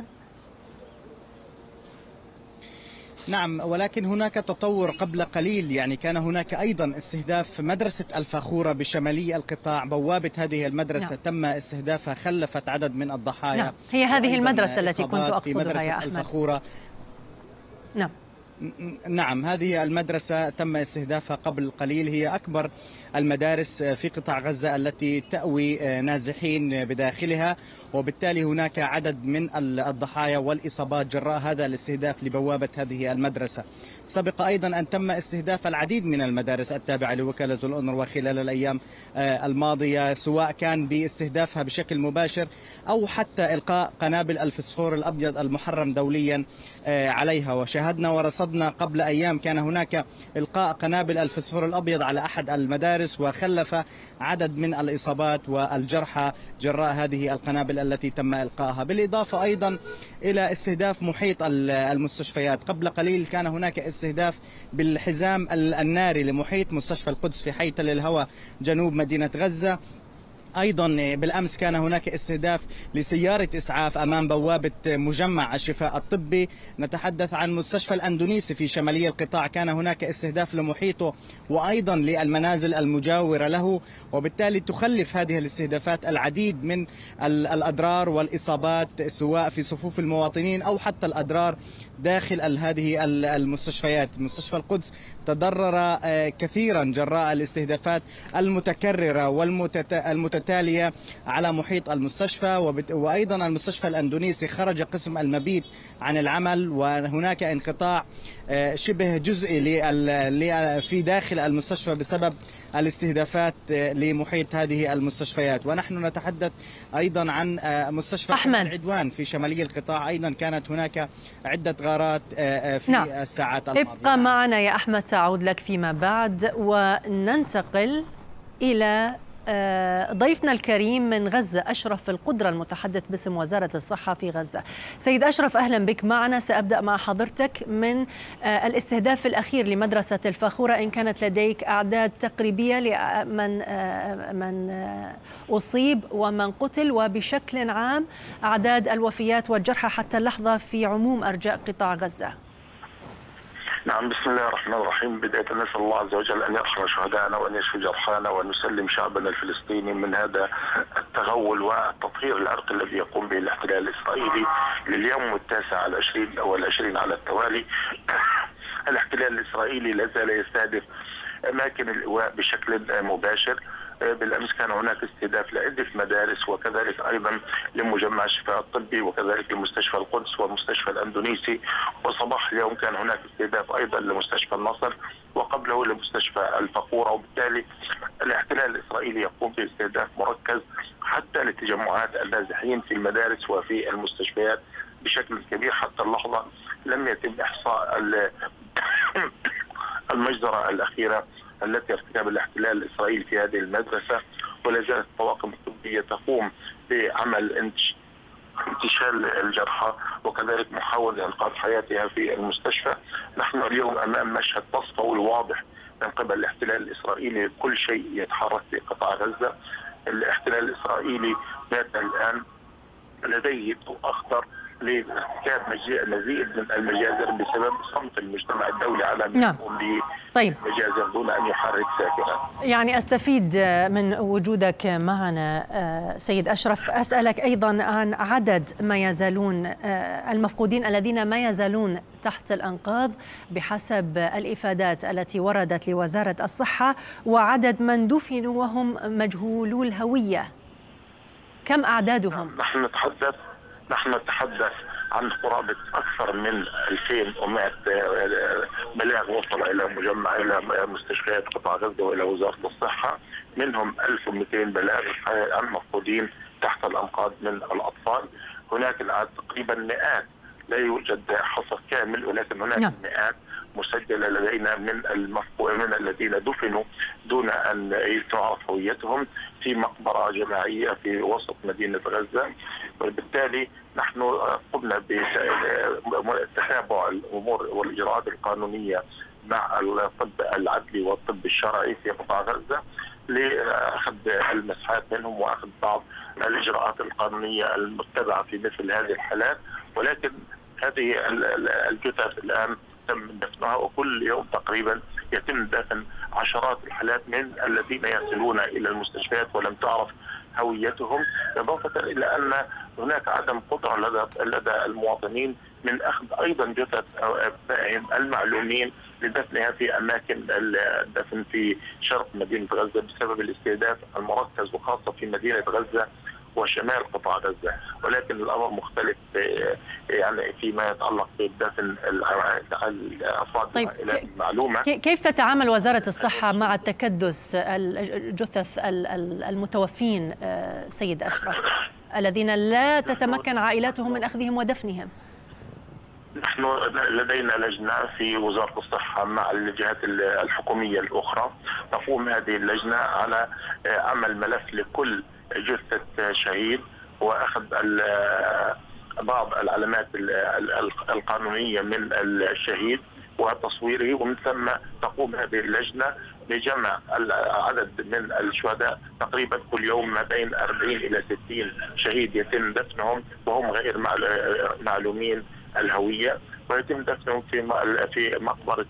[SPEAKER 7] نعم، ولكن هناك تطور قبل قليل. يعني كان هناك أيضا استهداف مدرسة الفاخورة بشمالي القطاع. بوابة هذه المدرسة نعم. تم استهدافها، خلفت عدد من الضحايا.
[SPEAKER 1] نعم. هي هذه المدرسة التي كنت أقصدها يا أحمد.
[SPEAKER 7] الفاخورة.
[SPEAKER 1] نعم
[SPEAKER 7] نعم، هذه المدرسة تم استهدافها قبل قليل. هي أكبر المدارس في قطاع غزة التي تأوي نازحين بداخلها، وبالتالي هناك عدد من الضحايا والإصابات جراء هذا الاستهداف لبوابة هذه المدرسة. سبق أيضا أن تم استهداف العديد من المدارس التابعة لوكالة الأونروا خلال الأيام الماضية، سواء كان باستهدافها بشكل مباشر أو حتى إلقاء قنابل الفسفور الأبيض المحرم دوليا عليها. وشاهدنا ورصدنا قبل أيام كان هناك إلقاء قنابل الفسفور الأبيض على أحد المدارس وخلف عدد من الإصابات والجرحى جراء هذه القنابل التي تم إلقائها، بالإضافة أيضا إلى استهداف محيط المستشفيات. قبل قليل كان هناك استهداف بالحزام الناري لمحيط مستشفى القدس في حي تل الهوى جنوب مدينة غزة. أيضا بالأمس كان هناك استهداف لسيارة إسعاف أمام بوابة مجمع الشفاء الطبي. نتحدث عن مستشفى الأندونيسي في شمالي القطاع، كان هناك استهداف لمحيطه وأيضا للمنازل المجاورة له، وبالتالي تخلف هذه الاستهدافات العديد من الأضرار والإصابات سواء في صفوف المواطنين أو حتى الأضرار داخل هذه المستشفيات. مستشفى القدس تضرر كثيرا جراء الاستهدافات المتكررة والمتتالية على محيط المستشفى، وأيضا المستشفى الأندونيسي خرج قسم المبيت عن العمل، وهناك انقطاع شبه جزئي في داخل المستشفى بسبب الاستهدافات لمحيط هذه المستشفيات. ونحن نتحدث أيضا عن مستشفى العدوان في شمالي القطاع، أيضا كانت هناك عدة غارات في نعم. الساعات الماضية.
[SPEAKER 1] ابقى معنا يا أحمد، سأعود لك فيما بعد. وننتقل إلى ضيفنا الكريم من غزة أشرف القدرة المتحدث باسم وزارة الصحة في غزة. سيد أشرف أهلا بك معنا. سأبدأ مع حضرتك من الاستهداف الأخير لمدرسة الفاخورة، إن كانت لديك أعداد تقريبية لمن من أصيب ومن قتل، وبشكل عام أعداد الوفيات والجرحى حتى اللحظة في عموم أرجاء قطاع غزة.
[SPEAKER 8] نعم، بسم الله الرحمن الرحيم. بداية نسأل الله عز وجل أن يرحم شهداءنا وأن يشفي جرحانا وأن يسلم شعبنا الفلسطيني من هذا التغول والتطهير العرقي الذي يقوم به الاحتلال الإسرائيلي لليوم التاسع على العشرين أو العشرين على التوالي. الاحتلال الإسرائيلي لا زال يستهدف أماكن الإيواء بشكل مباشر. بالأمس كان هناك استهداف لعدة مدارس، وكذلك أيضا لمجمع الشفاء الطبي، وكذلك لمستشفى القدس والمستشفى الأندونيسي. وصباح اليوم كان هناك استهداف أيضا لمستشفى النصر، وقبله لمستشفى الفاخورة. وبالتالي الاحتلال الإسرائيلي يقوم باستهداف مركز حتى لتجمعات النازحين في المدارس وفي المستشفيات بشكل كبير. حتى اللحظة لم يتم إحصاء المجزرة الأخيرة التي ارتكب الاحتلال الإسرائيلي في هذه المدرسة، ولا زالت الطواقم الطبية تقوم بعمل انتشال الجرحى وكذلك محاولة إنقاذ حياتها في المستشفى. نحن اليوم أمام مشهد تصفوي واضح من قبل الاحتلال الإسرائيلي، كل شيء يتحرك في قطاع غزة. الاحتلال الإسرائيلي بات الآن لديه ضوء أخضر لارتكاب مزيد من المجازر بسبب صمت المجتمع الدولي على ما يقوم به
[SPEAKER 1] طيب.
[SPEAKER 8] مجازر دون أن يحرك ساكنا.
[SPEAKER 1] يعني أستفيد من وجودك معنا سيد أشرف، أسألك أيضا عن عدد ما يزالون المفقودين الذين ما يزالون تحت الأنقاض بحسب الإفادات التي وردت لوزارة الصحة، وعدد من دفنوا وهم مجهولو الهوية، كم أعدادهم؟
[SPEAKER 8] نحن نتحدث نحن نتحدث عن قرابة أكثر من ألفين ومئة بلاغ وصل إلى مجمع إلى مستشفيات قطاع غزة وإلى وزارة الصحة، منهم ألف ومئتين بلاغ عن مفقودين تحت الأنقاض من الأطفال. هناك الآن تقريبا مئات، لا يوجد حصر كامل ولكن هناك نعم. مئات مسجلة لدينا من من الذين دفنوا دون أن تعرف هويتهم في مقبرة جماعية في وسط مدينة غزة. وبالتالي نحن قمنا بتتابع الأمور والإجراءات القانونية مع الطب العدلي والطب الشرعي في قطاع غزة لأخذ المسحات منهم وأخذ بعض الإجراءات القانونية المتبعة في مثل هذه الحالات. ولكن هذه الجثث الآن تم دفنها، وكل يوم تقريبا يتم دفن عشرات الحالات من الذين يصلون إلى المستشفيات ولم تعرف هويتهم، إضافة إلى أن هناك عدم قدرة لدى لدى المواطنين من أخذ أيضا جثث أبنائهم المعلومين لدفنها في أماكن الدفن في شرق مدينة غزة بسبب الاستهداف المركز وخاصة في مدينة غزة وشمال قطاع غزة. ولكن الأمر مختلف يعني فيما يتعلق بالدفن الأفراد
[SPEAKER 1] طيب
[SPEAKER 8] المعلومة.
[SPEAKER 1] كيف تتعامل وزارة الصحة مع التكدس الجثث المتوفين سيد أشرف الذين لا تتمكن عائلاتهم من أخذهم ودفنهم؟
[SPEAKER 8] نحن لدينا لجنة في وزارة الصحة مع الجهات الحكومية الأخرى، تقوم هذه اللجنة على عمل ملف لكل جثة شهيد وأخذ بعض العلامات القانونية من الشهيد وتصويره، ومن ثم تقوم هذه اللجنة بجمع العدد من الشهداء. تقريبا كل يوم ما بين أربعين إلى ستين شهيد يتم دفنهم وهم غير معلومين الهوية، ويتم دفنهم في في مقبرة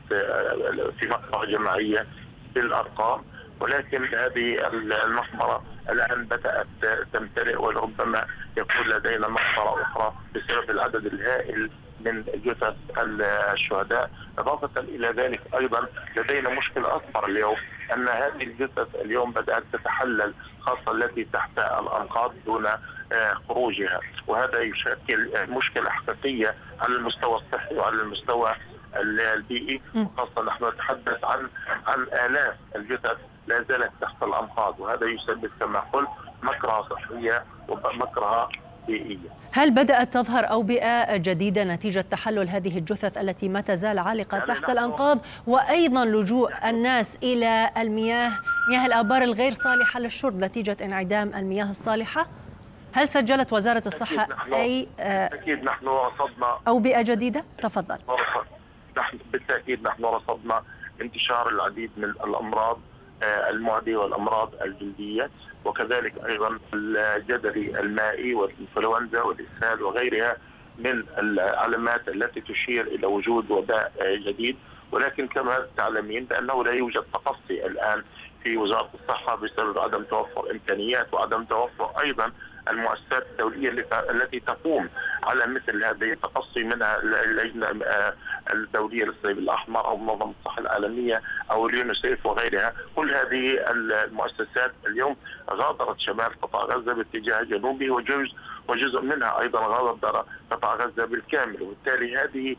[SPEAKER 8] في مقبرة جماعية بالأرقام. ولكن هذه المقبرة الآن بدأت تمتلئ وربما يكون لدينا مقبرة أخرى بسبب العدد الهائل من جثث الشهداء. إضافة إلى ذلك أيضا لدينا مشكلة أكبر اليوم، أن هذه الجثث اليوم بدأت تتحلل، خاصة التي تحت الأنقاض دون خروجها، وهذا يشكل مشكلة حقيقية على المستوى الصحي وعلى المستوى البيئي. خاصة نحن نتحدث عن عن آلاف الجثث لا زالت تحت الأنقاض، وهذا يسبب كما قلت مكرهة صحية ومكرهة بيئية.
[SPEAKER 1] هل بدأت تظهر أوبئة جديدة نتيجة تحلل هذه الجثث التي ما تزال عالقة يعني تحت الأنقاض، وأيضا لجوء الناس إلى المياه مياه الآبار الغير صالحة للشرب نتيجة انعدام المياه الصالحة؟ هل سجلت وزارة الصحة أي
[SPEAKER 8] بالتأكيد نحن رصدنا
[SPEAKER 1] أوبئة جديدة؟ تفضل.
[SPEAKER 8] نحن بالتأكيد نحن رصدنا انتشار العديد من الأمراض المعدية والأمراض الجلدية، وكذلك أيضا الجدري المائي والإنفلونزا والإسهال وغيرها من العلامات التي تشير إلى وجود وباء جديد. ولكن كما تعلمين بأنه لا يوجد تقصي الآن في وزارة الصحة بسبب عدم توفر إمكانيات وعدم توفر أيضا المؤسسات الدولية التي تقوم على مثل هذه التقصي، منها اللجنة الدولية للصليب الأحمر أو منظمة الصحة العالمية أو اليونيسيف وغيرها. كل هذه المؤسسات اليوم غادرت شمال قطاع غزة باتجاه جنوبي، وجزء وجزء منها أيضا غادر قطاع غزة بالكامل. وبالتالي هذه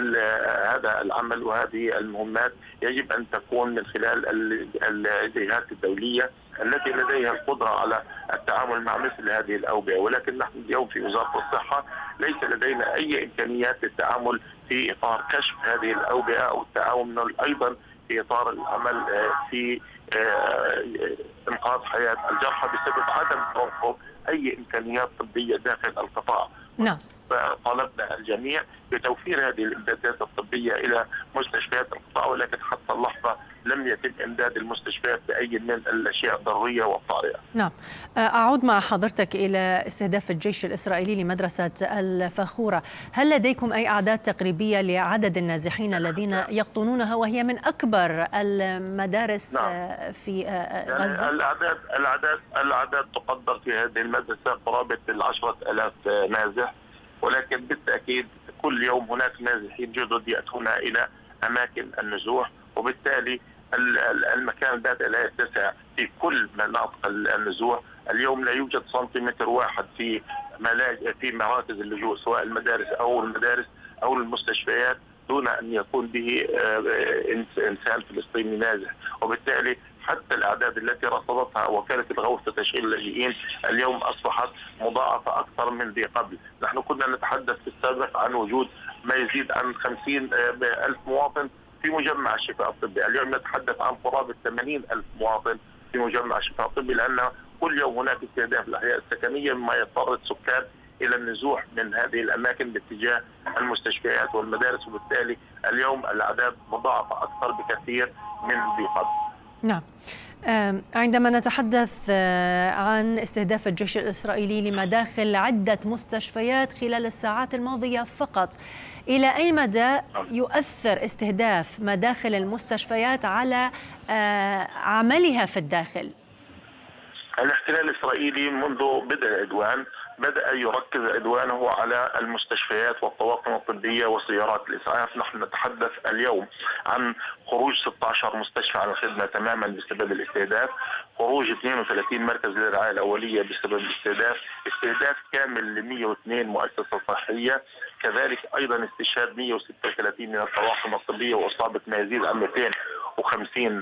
[SPEAKER 8] هذا العمل وهذه المهمات يجب أن تكون من خلال الجهات الدولية التي لديها القدرة على التعامل مع مثل هذه الأوبئة. ولكن نحن اليوم في وزارة الصحة ليس لدينا أي إمكانيات للتعامل في إطار كشف هذه الأوبئة أو التعاون أيضا في إطار العمل في إنقاذ حياة الجرحى بسبب عدم توفر أي إمكانيات طبية داخل القطاع.
[SPEAKER 1] نعم.
[SPEAKER 8] فطالبنا الجميع بتوفير هذه الامدادات الطبيه الى مستشفيات القطاع، ولكن حتى اللحظه لم يتم امداد المستشفيات باي من الاشياء الضروريه والطارئه.
[SPEAKER 1] نعم. اعود مع حضرتك الى استهداف الجيش الاسرائيلي لمدرسه الفخوره، هل لديكم اي اعداد تقريبيه لعدد النازحين الذين يقطنونها وهي من اكبر المدارس نعم. في غزه؟
[SPEAKER 8] يعني الاعداد الاعداد الاعداد تقدر في هذه المدرسه قرابه العشرة آلاف نازح، ولكن بالتأكيد كل يوم هناك نازحين جدد يأتون إلى أماكن النزوح، وبالتالي المكان بدأ لا يتسع في كل مناطق النزوح. اليوم لا يوجد سنتيمتر واحد في في مراكز اللجوء سواء المدارس أو المدارس أو المستشفيات دون أن يكون به إنسان فلسطيني نازح، وبالتالي حتى الأعداد التي رصدتها وكالة الغوث وتشغيل اللاجئين اليوم أصبحت مضاعفة أكثر من ذي قبل. نحن كنا نتحدث في السابق عن وجود ما يزيد عن خمسين ألف مواطن في مجمع الشفاء الطبي، اليوم نتحدث عن قرابة ثمانين ألف مواطن في مجمع الشفاء الطبي، لأن كل يوم هناك استهداف الأحياء السكنية مما يضطر السكان إلى النزوح من هذه الأماكن باتجاه المستشفيات والمدارس، وبالتالي اليوم الأعداد مضاعفة أكثر بكثير من ذي قبل.
[SPEAKER 1] نعم. عندما نتحدث عن استهداف الجيش الإسرائيلي لمداخل عدة مستشفيات خلال الساعات الماضية فقط، إلى أي مدى يؤثر استهداف مداخل المستشفيات على عملها في الداخل؟
[SPEAKER 8] الاحتلال الإسرائيلي منذ بدء العدوان بدأ يركز عدوانه على المستشفيات والطواقم الطبية وسيارات الإسعاف. نحن نتحدث اليوم عن خروج ستة عشر مستشفى عن الخدمة تماما بسبب الاستهداف، خروج اثنين وثلاثين مركز للرعاية الأولية بسبب الاستهداف، استهداف كامل ل مئة واثنين مؤسسة صحية، كذلك أيضا استشهاد مئة وستة وثلاثين من الطواقم الطبية وإصابة ما يزيد عن مئتين وخمسين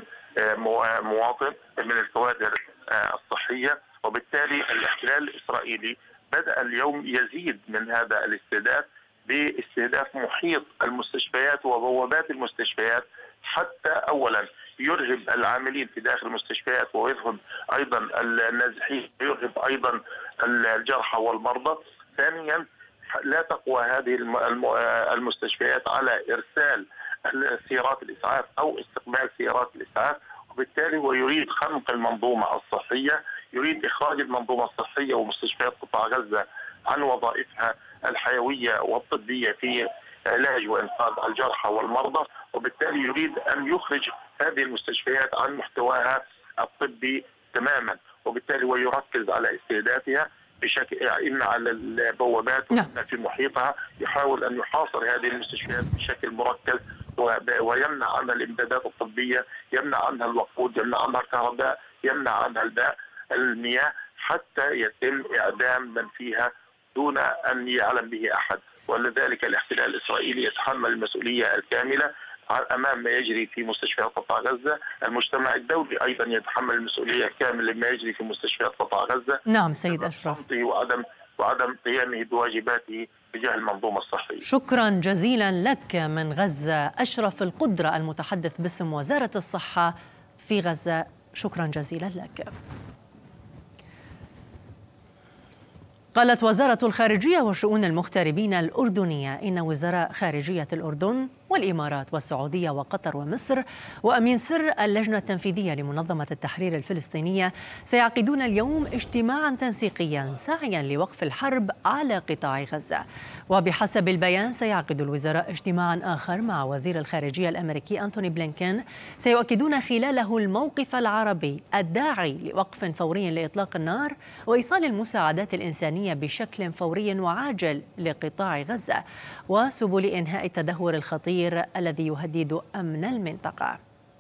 [SPEAKER 8] مواطن من الكوادر الصحية. وبالتالي الاحتلال الإسرائيلي بدأ اليوم يزيد من هذا الاستهداف باستهداف محيط المستشفيات وبوابات المستشفيات، حتى أولا يرهب العاملين في داخل المستشفيات ويرهب أيضا النازحين ويرهب أيضا الجرحى والمرضى. ثانيا لا تقوى هذه المستشفيات على إرسال سيارات الإسعاف أو استقبال سيارات الإسعاف، وبالتالي هو يريد خنق المنظومة الصحية، يريد إخراج المنظومة الصحية ومستشفيات قطاع غزة عن وظائفها الحيوية والطبية في علاج وإنقاذ الجرحى والمرضى، وبالتالي يريد أن يخرج هذه المستشفيات عن محتواها الطبي تماما، وبالتالي هو يركز على استهدافها بشكل إما على البوابات وإما في محيطها، يحاول أن يحاصر هذه المستشفيات بشكل مركز ويمنع عنها الإمدادات الطبية، يمنع عنها الوقود، يمنع عنها الكهرباء، يمنع عنها الماء المياه، حتى يتم إعدام من فيها دون أن يعلم به أحد. ولذلك الاحتلال الإسرائيلي يتحمل المسؤولية الكاملة أمام ما يجري في مستشفيات قطاع غزة. المجتمع الدولي أيضا يتحمل المسؤولية الكاملة لما يجري في مستشفيات قطاع غزة.
[SPEAKER 1] نعم سيد أشرف.
[SPEAKER 8] وعدم وعدم قيامه بواجباته تجاه المنظومة الصحية.
[SPEAKER 1] شكرا جزيلا لك من غزة أشرف القدرة المتحدث باسم وزارة الصحة في غزة، شكرا جزيلا لك. قالت وزارة الخارجية وشؤون المغتربين الأردنية إن وزراء خارجية الأردن والإمارات والسعودية وقطر ومصر وأمين سر اللجنة التنفيذية لمنظمة التحرير الفلسطينية سيعقدون اليوم اجتماعا تنسيقيا ساعيا لوقف الحرب على قطاع غزة. وبحسب البيان سيعقد الوزراء اجتماعا آخر مع وزير الخارجية الأمريكي أنتوني بلينكين سيؤكدون خلاله الموقف العربي الداعي لوقف فوري لإطلاق النار وإيصال المساعدات الإنسانية بشكل فوري وعاجل لقطاع غزة وسبل إنهاء التدهور الخطير الذي يهدد أمن المنطقة.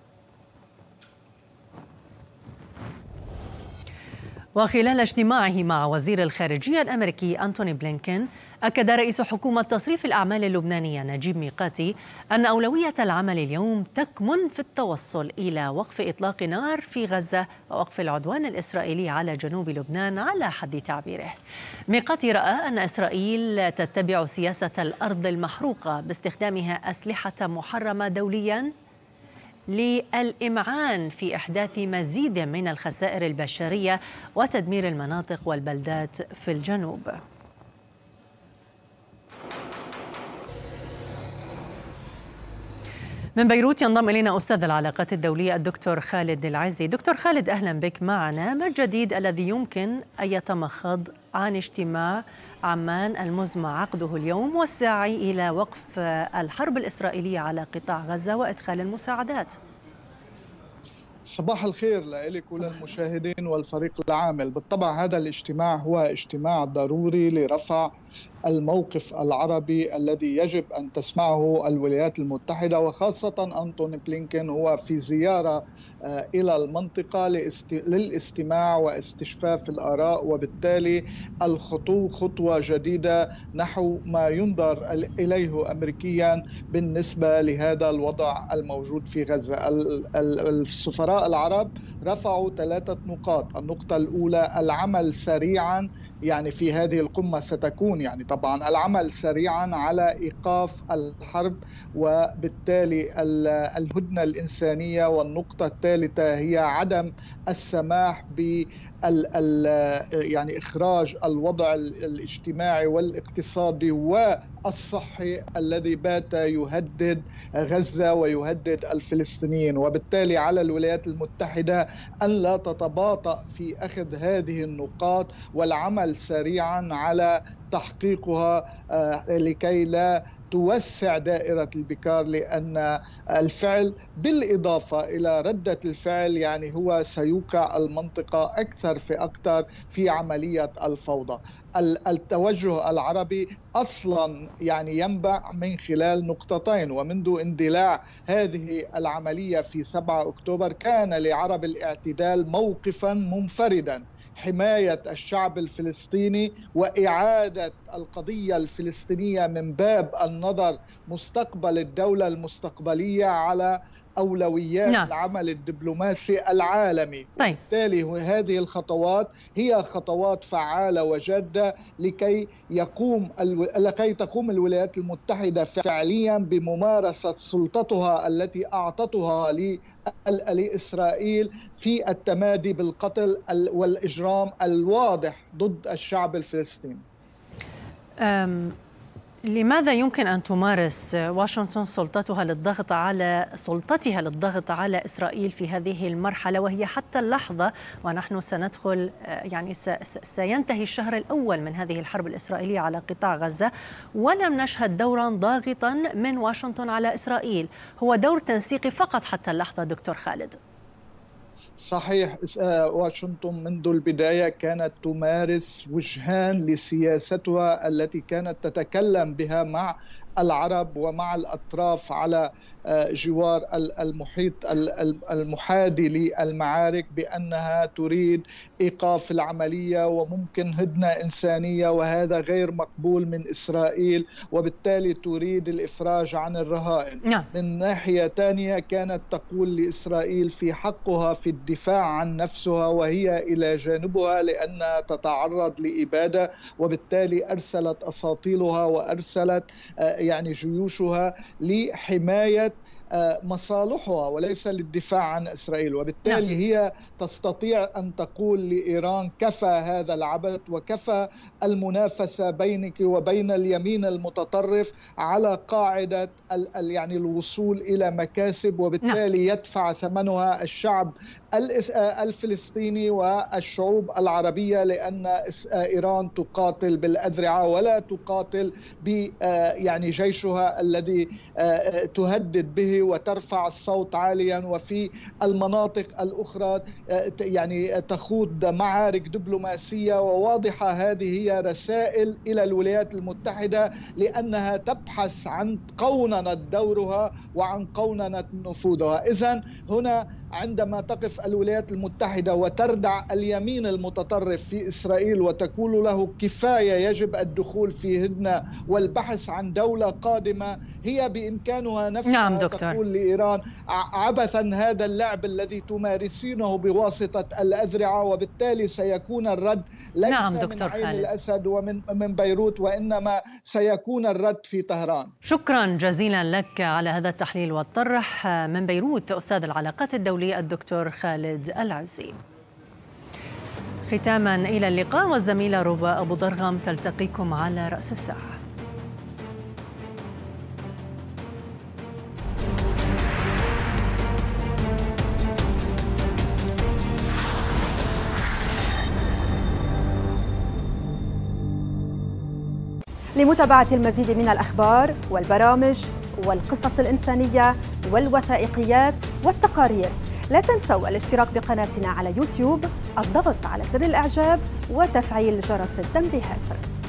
[SPEAKER 1] وخلال اجتماعه مع وزير الخارجية الأمريكي أنتوني بلينكين أكد رئيس حكومة تصريف الأعمال اللبنانية نجيب ميقاتي أن أولوية العمل اليوم تكمن في التوصل إلى وقف إطلاق نار في غزة ووقف العدوان الإسرائيلي على جنوب لبنان على حد تعبيره. ميقاتي رأى أن إسرائيل تتبع سياسة الأرض المحروقة باستخدامها أسلحة محرمة دولياً للإمعان في إحداث مزيد من الخسائر البشرية وتدمير المناطق والبلدات في الجنوب. من بيروت ينضم إلينا أستاذ العلاقات الدولية الدكتور خالد العزي. دكتور خالد، أهلا بك معنا. ما الجديد الذي يمكن أن يتمخض عن اجتماع عمان المزمع عقده اليوم والساعي إلى وقف الحرب الإسرائيلية على قطاع غزة وإدخال المساعدات؟
[SPEAKER 9] صباح الخير لك وللمشاهدين والفريق العامل. بالطبع هذا الاجتماع هو اجتماع ضروري لرفع الموقف العربي الذي يجب أن تسمعه الولايات المتحدة، وخاصة أنتوني بلينكين هو في زيارة إلى المنطقة للاستماع واستشفاف الآراء، وبالتالي الخطو خطوة جديدة نحو ما ينظر إليه أمريكيا بالنسبة لهذا الوضع الموجود في غزة. السفراء العرب رفعوا ثلاثة نقاط. النقطة الأولى العمل سريعا، يعني في هذه القمة ستكون يعني طبعا العمل سريعا على إيقاف الحرب وبالتالي الهدنة الإنسانية. والنقطة الثالثة هي عدم السماح ب يعني إخراج الوضع الاجتماعي والاقتصادي والصحي الذي بات يهدد غزة ويهدد الفلسطينيين، وبالتالي على الولايات المتحدة أن لا تتباطأ في أخذ هذه النقاط والعمل سريعا على تحقيقها لكي لا توسع دائرة البكار، لأن الفعل بالإضافة إلى ردة الفعل يعني هو سيوقع المنطقة أكثر في أكثر في عملية الفوضى. التوجه العربي أصلا يعني ينبع من خلال نقطتين، ومنذ اندلاع هذه العملية في سبعة أكتوبر كان لعرب الاعتدال موقفا منفردا: حماية الشعب الفلسطيني وإعادة القضية الفلسطينية من باب النظر مستقبل الدولة المستقبلية على أولويات نعم. العمل الدبلوماسي العالمي. طيب. بالتالي هذه الخطوات هي خطوات فعالة وجادة لكي يقوم الو... لكي تقوم الولايات المتحدة فعليا بممارسة سلطتها التي أعطتها ل لإسرائيل في التمادي بالقتل والإجرام الواضح ضد الشعب الفلسطيني.
[SPEAKER 1] لماذا يمكن أن تمارس واشنطن سلطتها للضغط على سلطتها للضغط على إسرائيل في هذه المرحلة، وهي حتى اللحظة ونحن سندخل يعني سينتهي الشهر الأول من هذه الحرب الإسرائيلية على قطاع غزة ولم نشهد دورا ضاغطا من واشنطن على إسرائيل؟ هو دور تنسيقي فقط حتى اللحظة دكتور خالد.
[SPEAKER 9] صحيح، واشنطن منذ البداية كانت تمارس وجهان لسياستها التي كانت تتكلم بها مع العرب ومع الأطراف على جوار المحيط المحادي للمعارك بأنها تريد إيقاف العملية وممكن هدنة إنسانية، وهذا غير مقبول من إسرائيل، وبالتالي تريد الإفراج عن الرهائن. نعم. من ناحية ثانية كانت تقول لإسرائيل في حقها في الدفاع عن نفسها وهي إلى جانبها لأنها تتعرض لإبادة، وبالتالي أرسلت أساطيلها وأرسلت يعني جيوشها لحماية مصالحها وليس للدفاع عن إسرائيل. وبالتالي نعم. هي تستطيع أن تقول لإيران كفى هذا العبث وكفى المنافسة بينك وبين اليمين المتطرف على قاعدة يعني الوصول إلى مكاسب، وبالتالي نعم. يدفع ثمنها الشعب الفلسطيني والشعوب العربية، لأن إيران تقاتل بالأذرعة ولا تقاتل ب يعني جيشها الذي تهدد به وترفع الصوت عاليا، وفي المناطق الأخرى يعني تخوض معارك دبلوماسية. وواضحة هذه هي رسائل إلى الولايات المتحدة لأنها تبحث عن قوننة دورها وعن قوننة نفوذها. إذن هنا عندما تقف الولايات المتحدة وتردع اليمين المتطرف في إسرائيل وتقول له كفاية، يجب الدخول في هدنة والبحث عن دولة قادمة، هي بإمكانها نفسها
[SPEAKER 1] نعم دكتور.
[SPEAKER 9] تقول لإيران عبثا هذا اللعب الذي تمارسينه بواسطة الأذرعة، وبالتالي سيكون الرد ليس
[SPEAKER 1] نعم
[SPEAKER 9] من عين
[SPEAKER 1] خالد.
[SPEAKER 9] الأسد ومن من بيروت، وإنما سيكون الرد في طهران.
[SPEAKER 1] شكرا جزيلا لك على هذا التحليل والطرح من بيروت أستاذ العلاقات الدولية الدكتور خالد العزي. ختاما إلى اللقاء، والزميلة ربا أبو ضرغم تلتقيكم على رأس الساعة.
[SPEAKER 10] لمتابعة المزيد من الأخبار والبرامج والقصص الإنسانية والوثائقيات والتقارير، لا تنسوا الاشتراك بقناتنا على يوتيوب، الضغط على زر الإعجاب وتفعيل جرس التنبيهات.